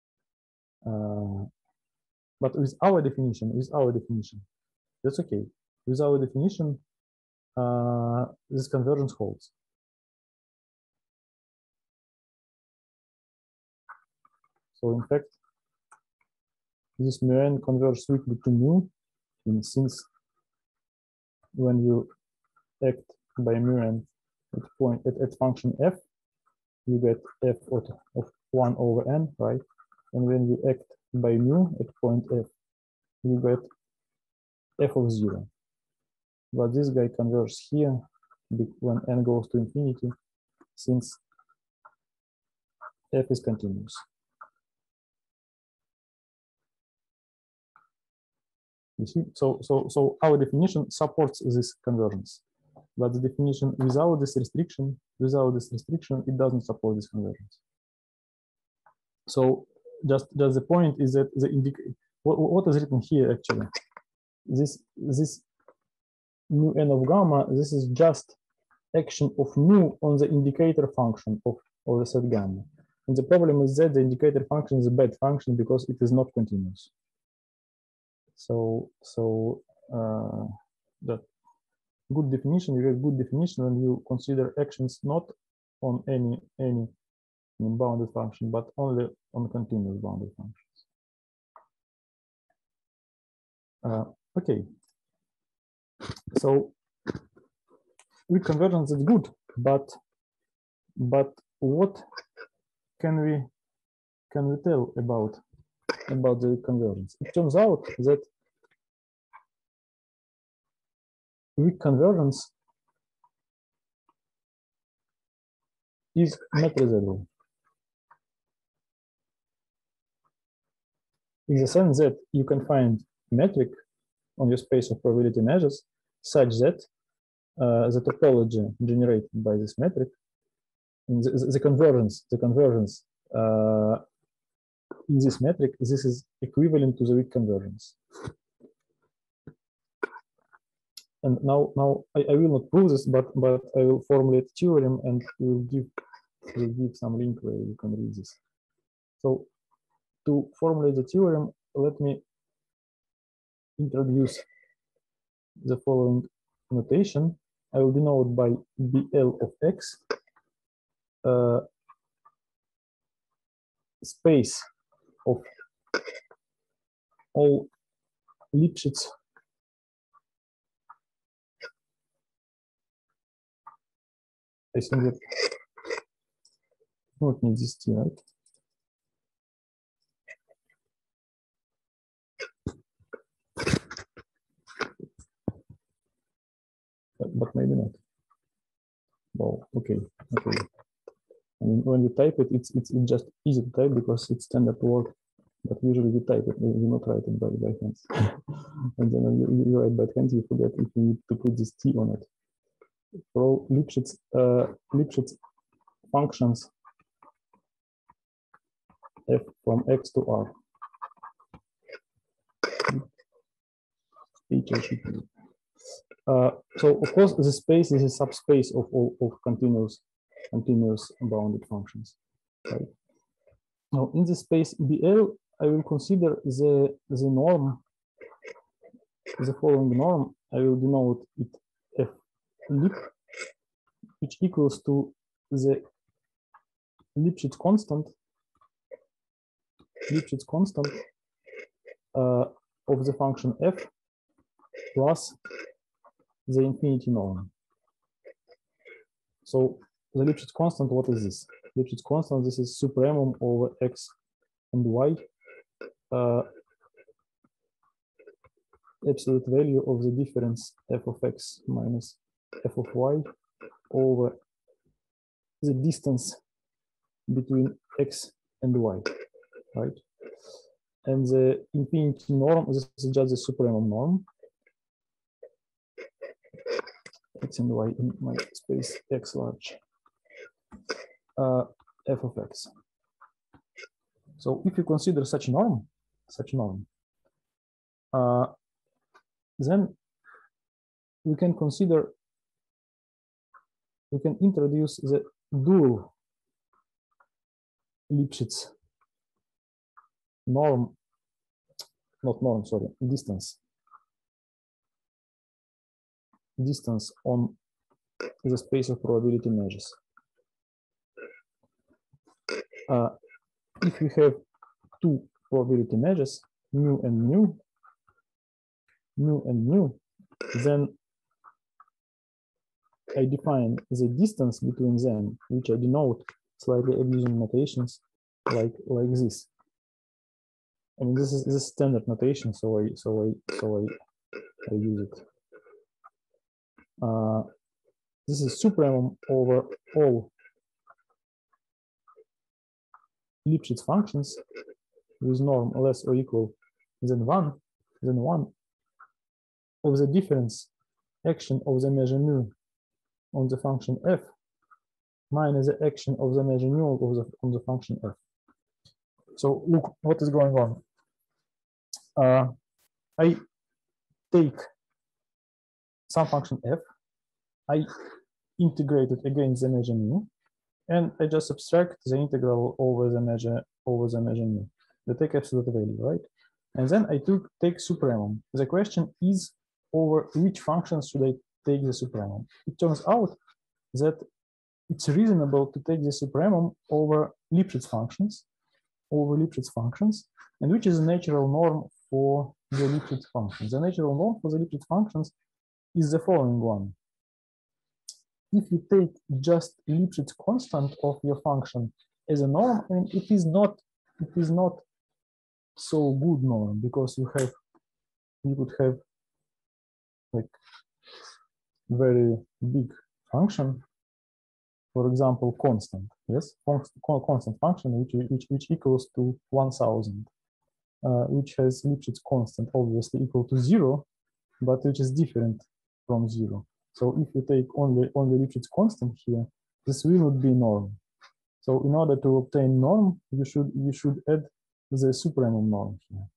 A: But with our definition, that's okay. With our definition, this convergence holds. So in fact, this mu n converges strictly to mu, and since when you act by mu n at function f, you get f of 1 over n, right? And when you act by mu at point f, you get f of 0. But this guy converges here when n goes to infinity, since f is continuous. You see, so our definition supports this convergence, but the definition without this restriction, it doesn't support this convergence. So just the point is that what is written here actually, this mu n of gamma, this is just action of mu on the indicator function of the set gamma. And the problem is that the indicator function is a bad function because it is not continuous. So that good definition, you have good definition when you consider actions not on any bounded function, but only on continuous bounded functions. Okay. So weak convergence is good, but what can we tell about the convergence? It turns out that weak convergence is metrizable, in the sense that you can find metric on your space of probability measures such that the topology generated by this metric, the convergence in this metric, this is equivalent to the weak convergence. And now I will not prove this, but I will formulate theorem and will give some link where you can read this. So to formulate the theorem, let me introduce the following notation. I will denote by BL of X space of all Lipschitz I think that not need this T, right? But maybe not. Well, okay. I mean, when you type it, it's just easy to type because it's standard word. But usually we type it, we not write it by hand. And then when you write by hand, you forget if you need to put this T on it. For all Lipschitz functions f from X to R. So of course the space is a subspace of all of continuous bounded functions. Right? Now in the space BL, I will consider the norm, the following norm. I will denote it f lip, which equals to the Lipschitz constant of the function f plus the infinity norm. So the Lipschitz constant, what is this? Lipschitz constant, this is supremum over x and y, absolute value of the difference f of x minus f of y over the distance between x and y, right? And the infinity norm, this is just the supremum norm. X and y in my space x large, f of x. So if you consider such norm, then we can introduce the dual Lipschitz norm, not norm, sorry, distance on the space of probability measures. If we have two probability measures, mu and mu, then I define the distance between them, which I denote slightly abusing notations like this. I mean, this is standard notation, so I use it. This is supremum over all Lipschitz functions with norm less or equal than one of the difference action of the measure mu on the function f minus the action of the measure mu on the function f. So look what is going on. I take some function f, I integrate it against the measure mu, and I just subtract the integral over the measure mu. They take absolute value, right? And then I take supremum. The question is over which functions should I take the supremum. It turns out that it's reasonable to take the supremum over Lipschitz functions, and which is a natural norm for the Lipschitz functions. The natural norm for the Lipschitz functions is the following one. If you take just Lipschitz constant of your function as a norm, I mean, it is not so good norm, because you could have like very big function, for example, constant, yes, constant function which equals to 1000, which has Lipschitz constant obviously equal to 0, but which is different from 0. So if you take only Lipschitz constant here, this will not be norm. So in order to obtain norm, you should add the supremum norm here.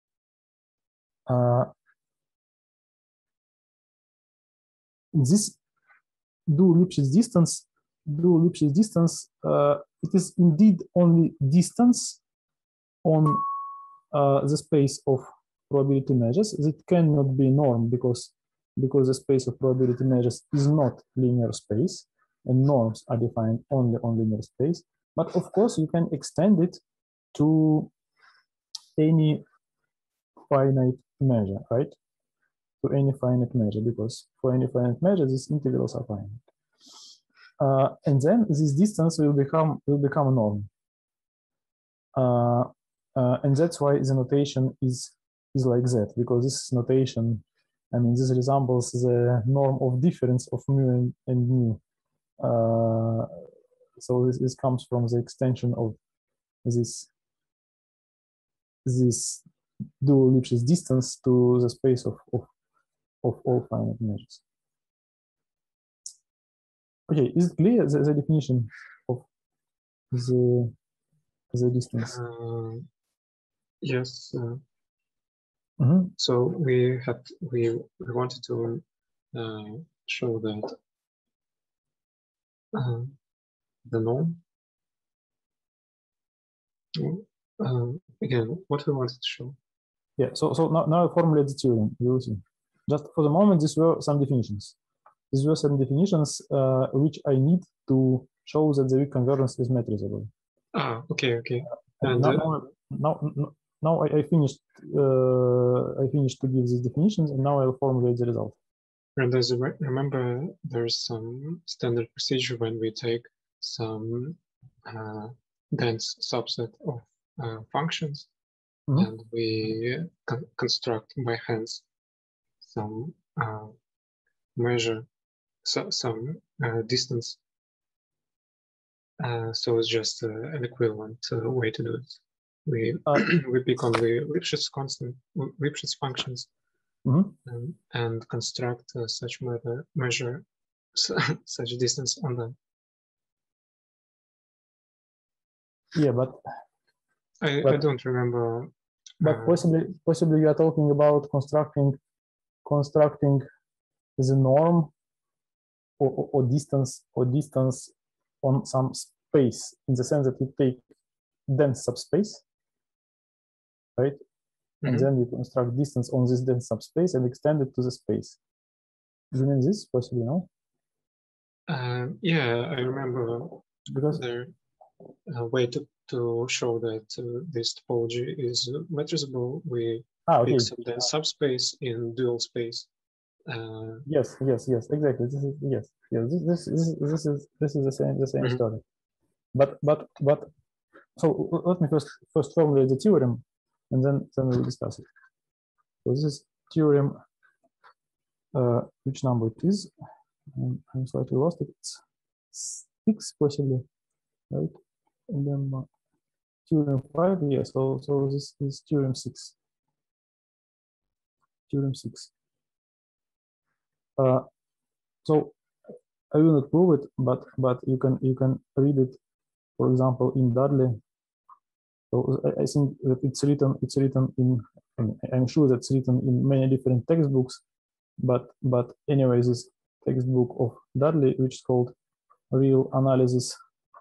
A: This dual Lipschitz distance, it is indeed only distance on the space of probability measures. It cannot be norm because the space of probability measures is not linear space, and norms are defined only on linear space. But of course, you can extend it to any finite measure, right? To any finite measure, because for any finite measure, these integrals are finite. And then this distance will become a norm. And that's why the notation is like that, because this notation, I mean, this resembles the norm of difference of mu and mu. So this comes from the extension of this dual Lipschitz distance to the space of all finite measures. Okay, is it clear the definition of the distance?
B: Yes. So we wanted to show that the norm. Again, what we wanted to show.
A: Yeah. So now I formulate the theorem. You will see. Just for the moment, these were some definitions. These were some definitions which I need to show that the weak convergence is metrizable.
B: Ah, okay.
A: And now I finished. I finished to give these definitions, and now I'll formulate the result.
B: And as I remember, there's some standard procedure when we take some dense subset of functions, and we construct by hands some measure, some distance. So it's just an equivalent way to do it. We pick only Lipschitz constant, Lipschitz functions, and construct such measure such distance on them.
A: Yeah, but
B: I don't remember.
A: But possibly you are talking about constructing the norm or distance on some space, in the sense that you take dense subspace, right? And then you construct distance on this dense subspace and extend it to the space. You mean this, possibly, no?
B: Yeah, I remember, because there a way to show that this topology is metrizable. We pick some dense subspace in dual space.
A: Yes, exactly. This is the same story. But so let me first formulate the theorem, and then we'll discuss it. So this is theorem. Which number it is? I'm slightly lost. It's 6 possibly, right? And then theorem 5. Yeah. So this is theorem 6. Theorem 6. So I will not prove it, but you can read it, for example, in Dudley. So I think that it's written in. I'm sure that's written in many different textbooks, but anyway, this textbook of Dudley, which is called Real Analysis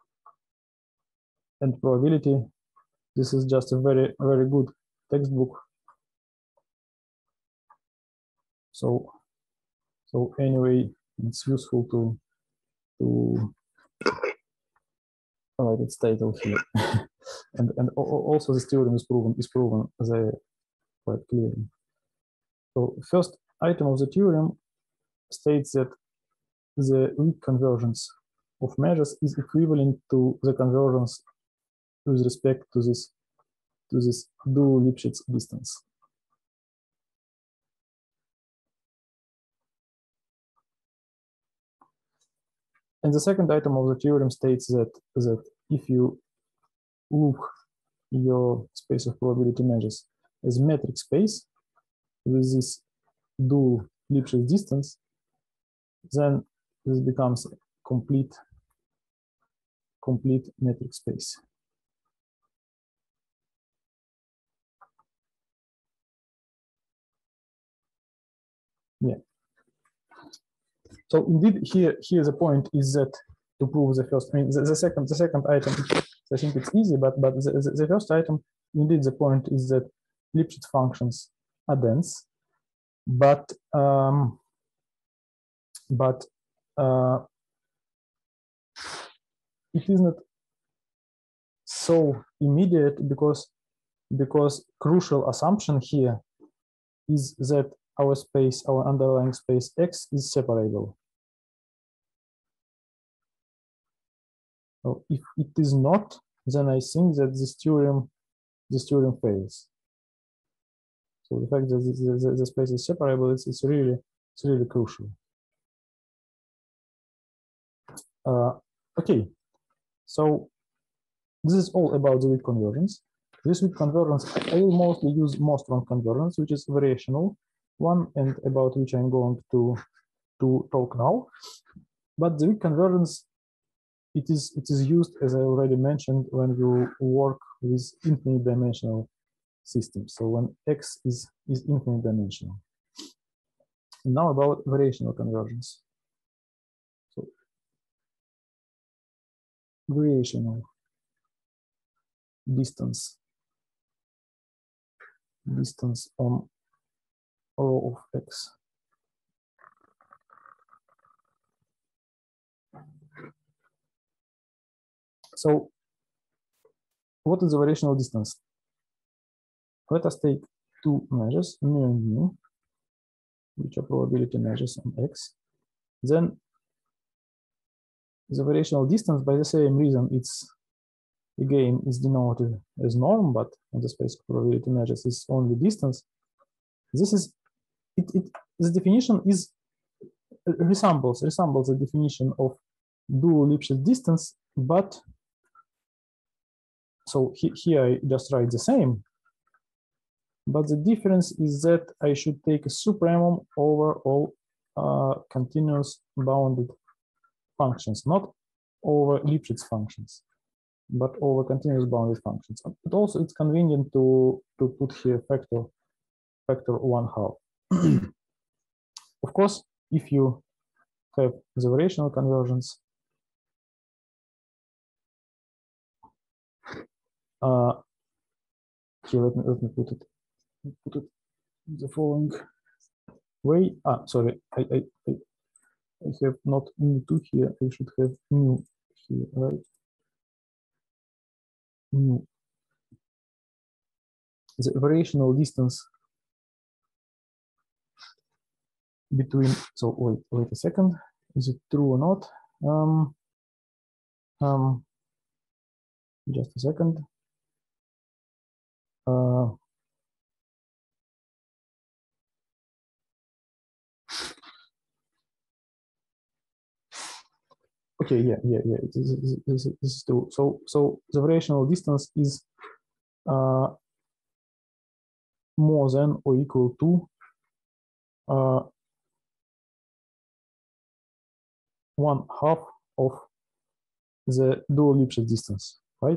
A: and Probability. This is just a very good textbook. So anyway, it's useful to write its title here. and also this theorem is proven there quite clearly. So first item of the theorem states that the weak convergence of measures is equivalent to the convergence with respect to this dual Lipschitz distance. And the second item of the theorem states that if you look your space of probability measures as metric space with this dual Lipschitz distance, then this becomes a complete metric space. Yeah. So indeed, here the point is that to prove the first, I mean, the second item, I think it's easy, but the first item indeed the point is that Lipschitz functions are dense, but it is not so immediate because crucial assumption here is that our space, our underlying space X, is separable. So if it is not, then I think that this theorem fails. So the fact that the space is separable, it's really crucial. Okay, so this is all about the weak convergence. This weak convergence, I will mostly use Moström convergence, which is variational one, and about which I'm going to talk now. But the weak convergence, it is used, as I already mentioned, when you work with infinite dimensional systems. So when X is infinite dimensional. Now about variational convergence. So variational distance on rho of X. So what is the variational distance? Let us take two measures, mu and mu, which are probability measures on X. Then the variational distance, by the same reason, it's again is denoted as norm, but on the space of probability measures is only distance. This is the definition is resembles the definition of dual Lipschitz distance, but so here I just write the same, but the difference is that I should take a supremum over all continuous bounded functions, not over Lipschitz functions, but over continuous bounded functions. But also it's convenient to put here factor 1/2. Of course, if you have the variational convergence, here let me put it the following way. Sorry, I have not mu2 here. I should have mu here, right? Mu. The variational distance between. So wait a second. Is it true or not? Just a second. Okay, yeah. This is true. So the variational distance is more than or equal to 1/2 of the dual Lipschitz distance, right?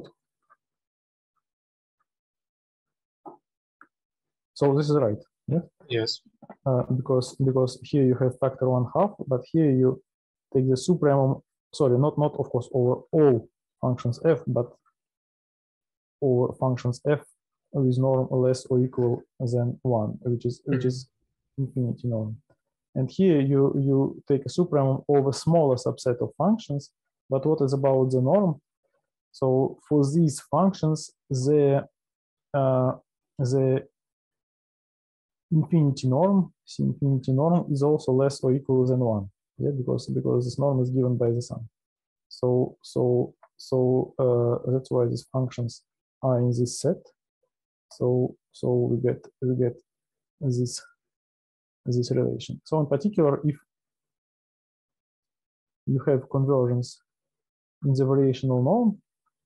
A: So this is right, yeah?
B: Yes.
A: Because here you have factor 1/2, but here you take the supremum. Sorry, not of course over all functions f, but over functions f with norm less or equal than 1, which is infinity norm. And here you take a supremum over smaller subset of functions. But what is about the norm? So for these functions, the infinity norm, C infinity norm, is also less or equal than 1. Yeah, because this norm is given by the sum. So that's why these functions are in this set. So we get this relation. So in particular, if you have convergence in the variational norm,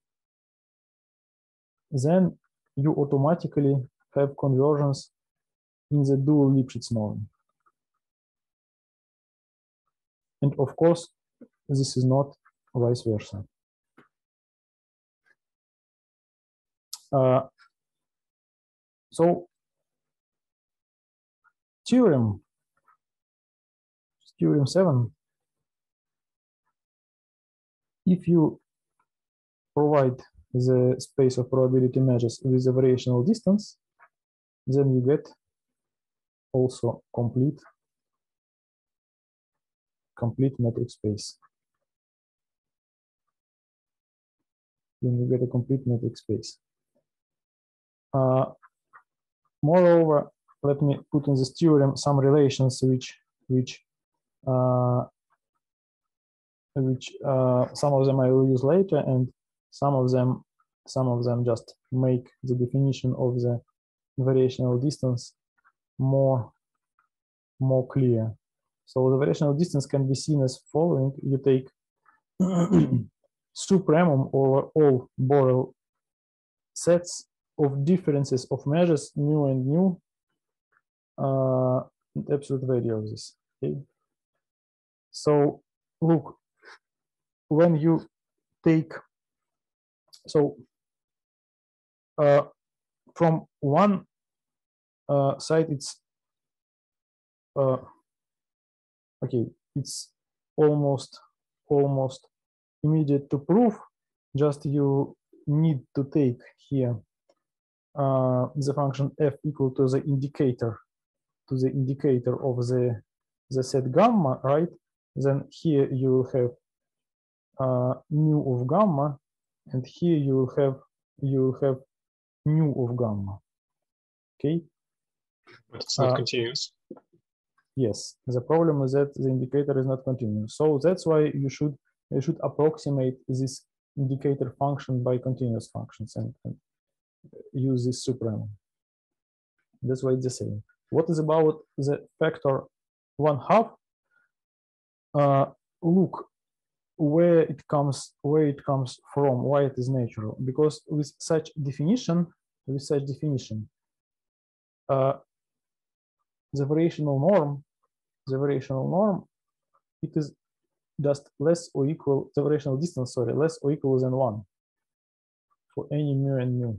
A: then you automatically have convergence in the dual Lipschitz norm. And of course, this is not vice versa. So theorem 7, if you provide the space of probability measures with a variational distance, then you get also complete metric space. Then you get a complete metric space. Moreover, let me put in this theorem some relations which some of them I will use later, and some of them just make the definition of the variational distance more clear. So the variational distance can be seen as following: you take supremum over all Borel sets of differences of measures mu and nu, absolute value of this. Okay. So look, when you take from one side, it's okay, it's almost immediate to prove. Just you need to take here the function f equal to the indicator of the set gamma, right? Then here you will have mu of gamma, and here you will have nu of gamma. Okay.
B: But it's not continuous.
A: Yes, the problem is that the indicator is not continuous. So that's why you should approximate this indicator function by continuous functions and use this supremum. That's why it's the same. What is about the factor 1/2? Look where it comes from, why it is natural. Because with such definition, the variational norm, it is just less or equal, the variational distance, sorry, less or equal than 1 for any mu and nu.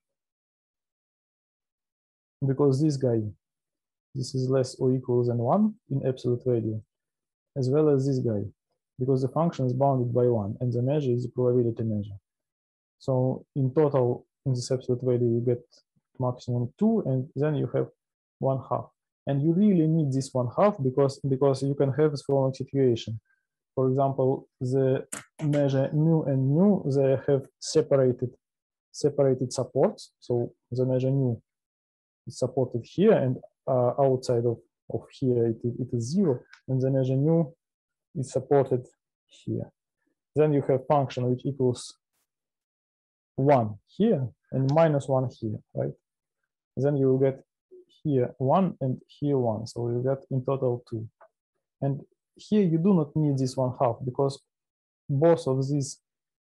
A: Because this is less or equal than 1 in absolute value, as well as this guy, because the function is bounded by 1 and the measure is the probability measure. So in total, in this absolute value, you get maximum 2, and then you have 1/2. And you really need this 1/2 because you can have the following situation. For example, the measure mu and nu, they have separated supports. So the measure nu is supported here, and outside of here it is 0, and the measure nu is supported here. Then you have function which equals 1 here and -1 here, right? Then you will get here 1 and here 1, so you get in total 2. And here you do not need this 1/2 because both of these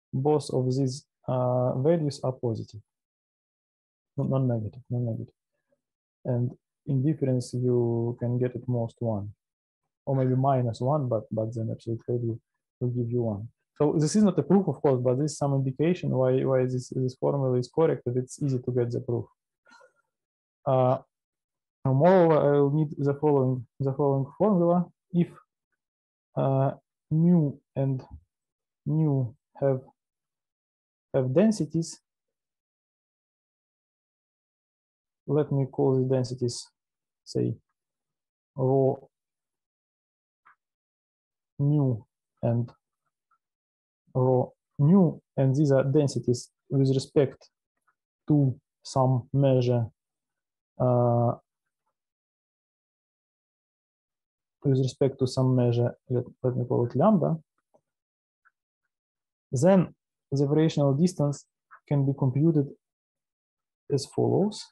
A: values are positive, non-negative. And in difference you can get at most 1, or maybe -1, but then absolute value will give you 1. So this is not a proof, of course, but this is some indication why this formula is correct, and it's easy to get the proof. Moreover, I will need the following formula. If mu and nu have densities, let me call the densities, say, rho nu and rho nu, and these are densities with respect to some measure let me call it lambda, then the variational distance can be computed as follows.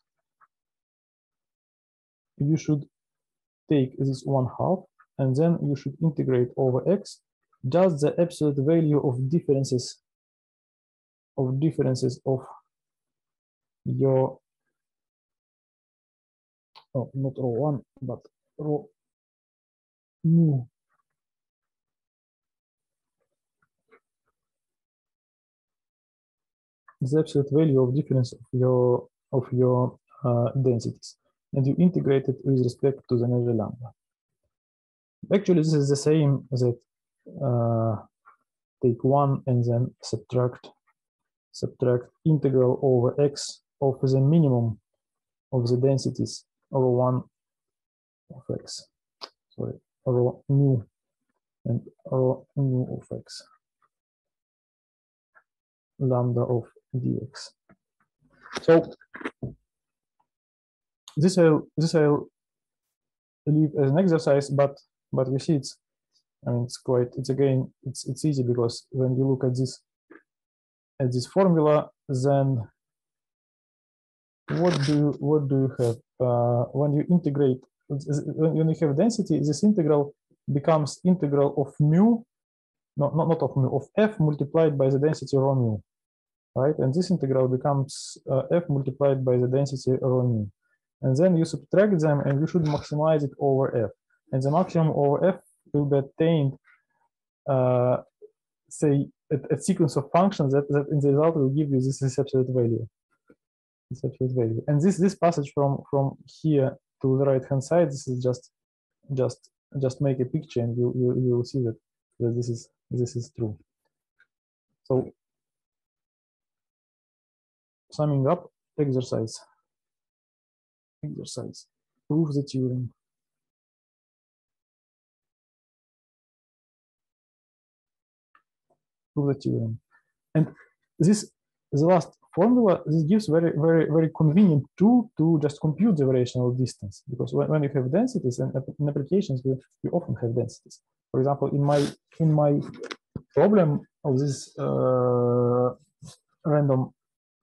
A: You should take this 1/2, and then you should integrate over x just the absolute value of differences of your, oh, not rho 1, but rho nu. The absolute value of difference of your densities, and you integrate it with respect to the measure lambda. Actually, this is the same that take 1 and then subtract subtract integral over x of the minimum of the densities over 1 of x. Sorry, over mu and over mu of x, lambda of dx. So this I'll leave as an exercise, but we see it's, I mean, it's easy, because when you look at this formula, then what do you have when you integrate? When you have density, this integral becomes integral of mu, not of mu, of f multiplied by the density rho mu, right? And this integral becomes f multiplied by the density rho mu. And then you subtract them, and you should maximize it over f. And the maximum over f will be attained, say, a sequence of functions that in the result will give you this absolute value. This absolute value. And this passage from here to the right hand side, this is just make a picture, and you will see that this is true. So summing up, exercise. Prove the theorem. And the last formula, this gives very convenient tool to just compute the variational distance, because when you have densities, and in applications we often have densities. For example, in my problem of this random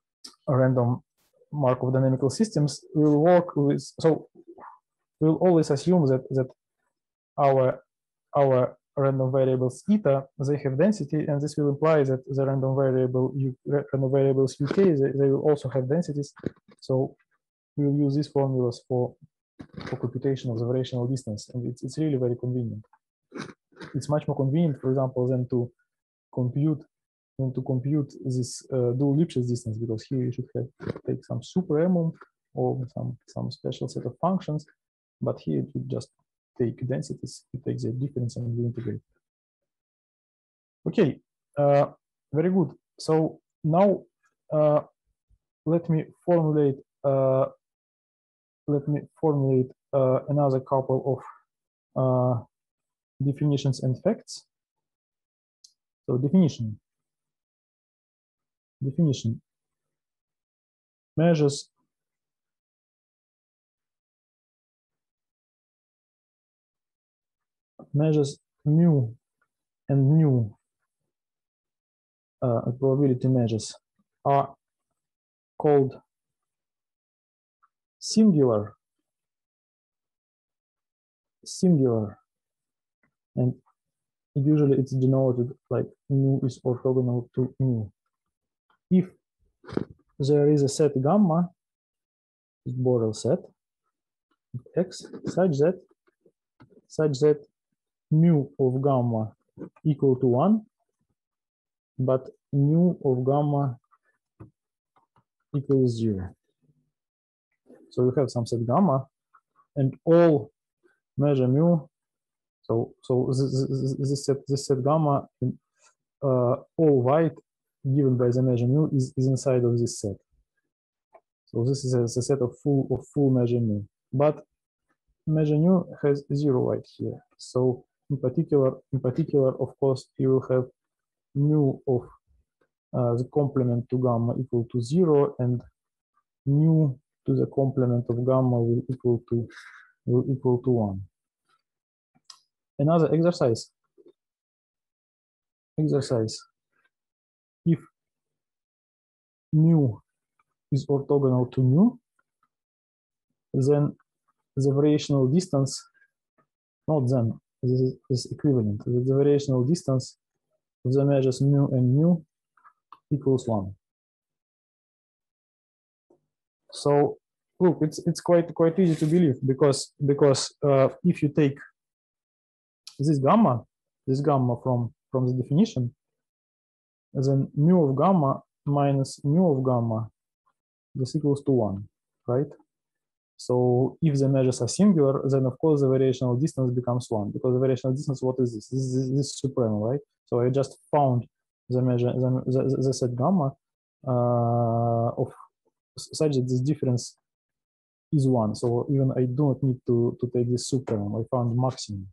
A: Markov dynamical systems, we'll work with, so we'll always assume that our random variables eta, they have density, and this will imply that the random variables uk, they will also have densities. So we'll use these formulas for computation of the variational distance, and it's really very convenient. It's much more convenient, for example, than to compute this dual Lipschitz distance, because here you should take some supremum or some special set of functions, but here you just take densities, you take the difference, and you integrate. Okay, very good. So now let me formulate another couple of definitions and facts. So definition measures mu and nu, probability measures, are called singular, and usually it's denoted like mu is orthogonal to nu if there is a set gamma, Borel set of x, such that mu of gamma equal to 1, but mu of gamma equals 0. So we have some set gamma, and all measure mu. So this set gamma, all white given by the measure mu is inside of this set. So this is a set of full measure mu, but measure nu has 0 white here. So in particular, of course, you will have mu of the complement to gamma equal to 0, and mu to the complement of gamma will equal to 1. Another exercise. If mu is orthogonal to nu, then the variational distance, this is equivalent. The variational distance of the measures mu and nu equals 1. So look, it's quite easy to believe, because if you take this gamma from the definition, then mu of gamma minus mu of gamma, this equals to 1, right? So if the measures are singular, then of course the variational distance becomes 1, because the variational distance, what is this? This is supremum, right? So I just found the measure, the set gamma, of such that this difference is 1. So even I do not need to take this supremum. I found maximum.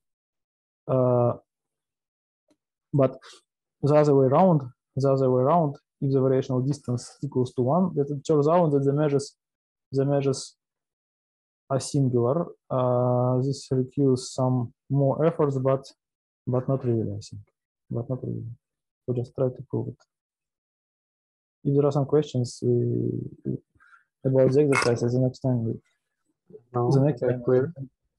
A: But the other way around, if the variational distance equals to 1, that it turns out that the measures are singular. This requires some more efforts, but not really, I think. But not really. So just try to prove it. If there are some questions about the exercises, the next time
B: very clear.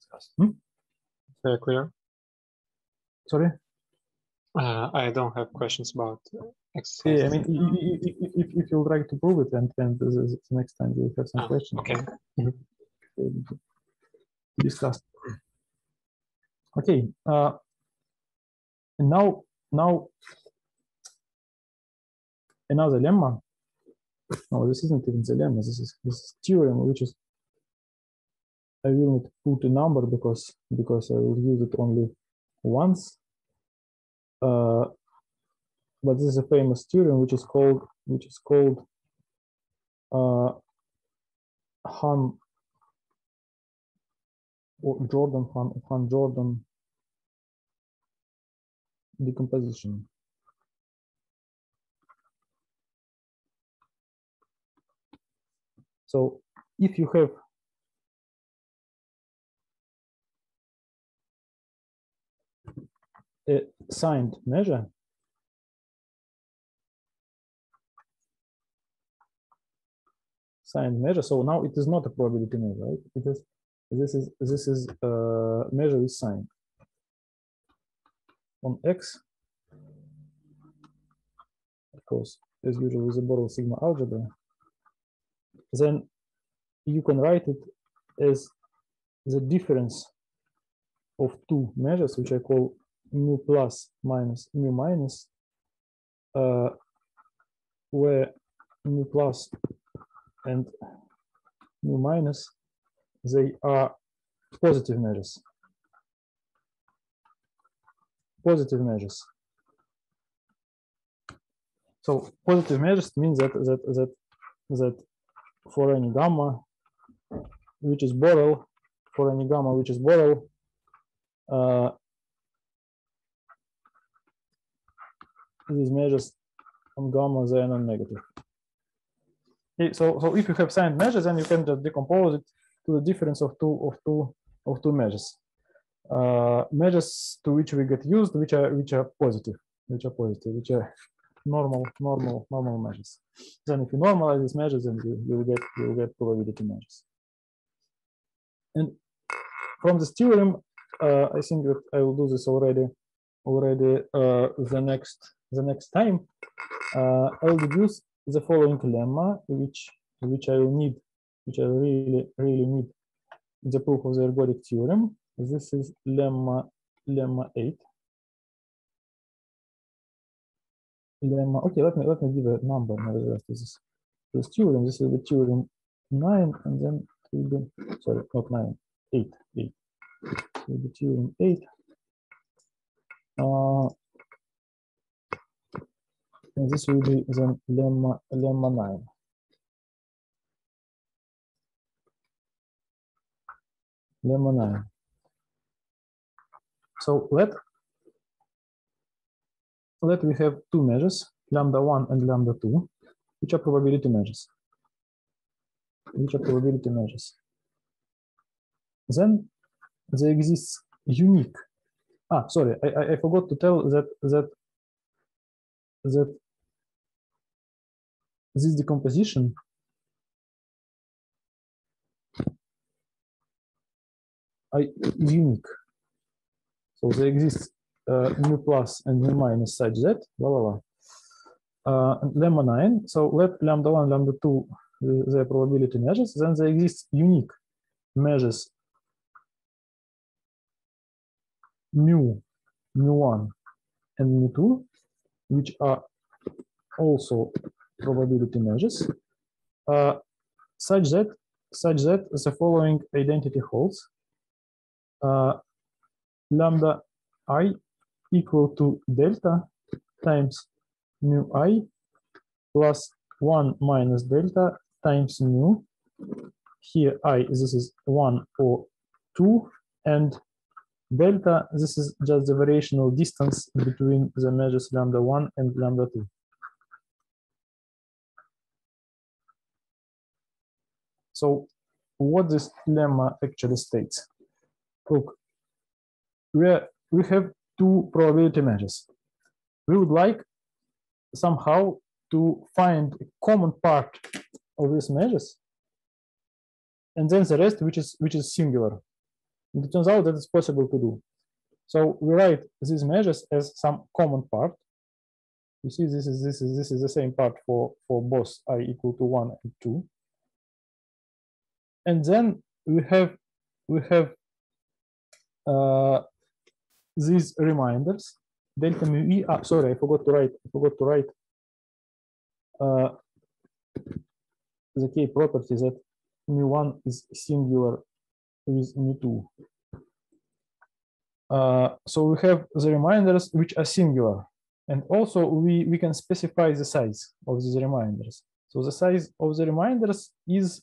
B: Very clear.
A: Sorry?
B: I don't have questions about exercise.
A: Yeah, I mean, if you'll try to prove it, and the next time you'll have some questions.
B: Okay.
A: Discuss. Okay. And now another lemma. No, this isn't even the lemma. This is theorem, which is I will not put a number because I will use it only once. But this is a famous theorem which is called Jordan decomposition. So if you have a signed measure, so now it is not a probability measure, right? It is this is measure is signed on X, of course, as usual with the Borel sigma algebra. Then you can write it as the difference of two measures, which I call mu plus minus mu minus, where mu plus and mu minus, they are positive measures. So positive measures means that for any gamma which is Borel, these measures on gamma, they are non-negative. Okay, so if you have signed measures, then you can just decompose it to the difference of two measures. Measures to which we get used, which are positive, which are normal measures. Then if you normalize these measures, then you will get probability measures. And from this theorem, I think that I will do this already the next time. I will deduce the following lemma, which I really need the proof of the ergodic theorem. This is lemma 8. Okay, let me give a number nevertheless to this theorem. This is the theorem 9, and then it will be, sorry, not 9, 8. It will be theorem 8. And this will be then lemma 9. Lemma 9. So let we have two measures, lambda 1 and lambda 2, which are probability measures. Then there exists unique. Sorry, I forgot to tell that this decomposition is unique. So there exists mu plus and mu minus such that lemma 9. So let lambda 1, lambda 2 the probability measures. Then there exists unique measures mu 1 and mu 2, which are also probability measures, such that the following identity holds: lambda I equal to delta times mu I plus 1 minus delta times mu. Here I, this is 1 or 2, and delta, this is just the variational distance between the measures lambda 1 and lambda 2. So what this lemma actually states? Look, we have two probability measures. We would like somehow to find a common part of these measures, and then the rest which is singular. And it turns out that it's possible to do. So we write these measures as some common part. You see, this is the same part for both I equal to 1 and 2. And then we have these reminders, delta mu e. Sorry, I forgot to write the key property that mu1 is singular with mu2. So we have the reminders which are singular, and also we can specify the size of these reminders. So the size of the reminders is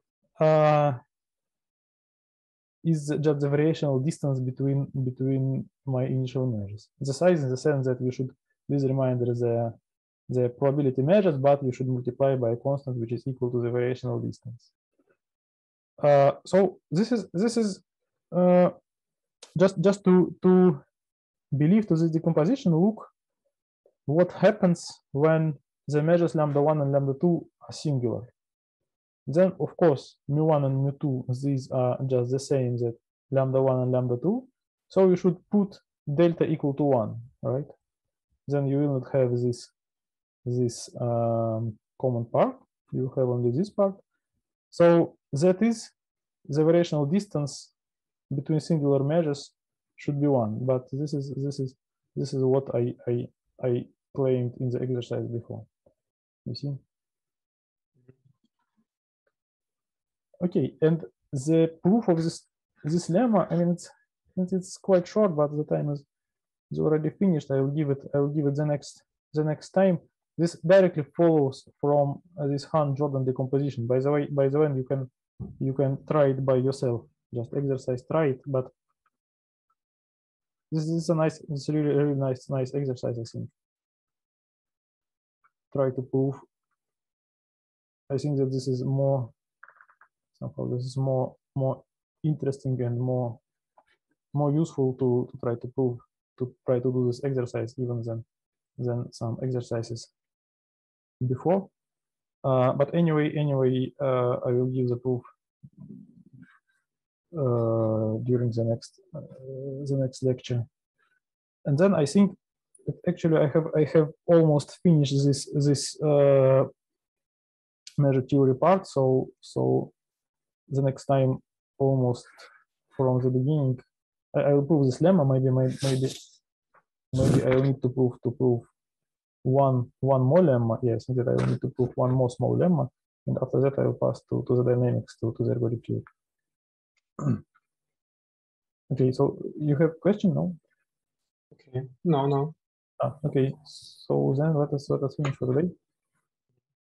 A: just the variational distance between my initial measures. The size in the sense that we should, these reminders the probability measures, but we should multiply by a constant which is equal to the variational distance. So this is just to believe to this decomposition. Look what happens when the measures lambda 1 and lambda 2 are singular. Then of course mu1 and mu2, these are just the same that lambda 1 and lambda 2. So you should put delta equal to 1, right? Then you will not have this common part. You have only this part. So that is the variational distance between singular measures should be 1. But this is what I claimed in the exercise before. You see? Okay, and the proof of this lemma, I mean, it's quite short, but the time is already finished. I will give it the next time. This directly follows from this Han-Jordan decomposition. By the way, you can try it by yourself. Just exercise, try it. But this is a nice, it's really nice exercise, I think. Try to prove. I think that this is more somehow this is more interesting and more useful to try to prove, to try to do this exercise even than some exercises before. But anyway, I will give the proof during the next lecture. And then I think that actually I have almost finished this measure theory part. So the next time, almost from the beginning, I will prove this lemma. Maybe I will need to prove one more lemma. Yes, that I will need to prove one more small lemma, and after that I will pass to the dynamics, to the ergodic theory. Okay, so you have question, no?
B: Okay, no.
A: Okay, so then let us finish for today.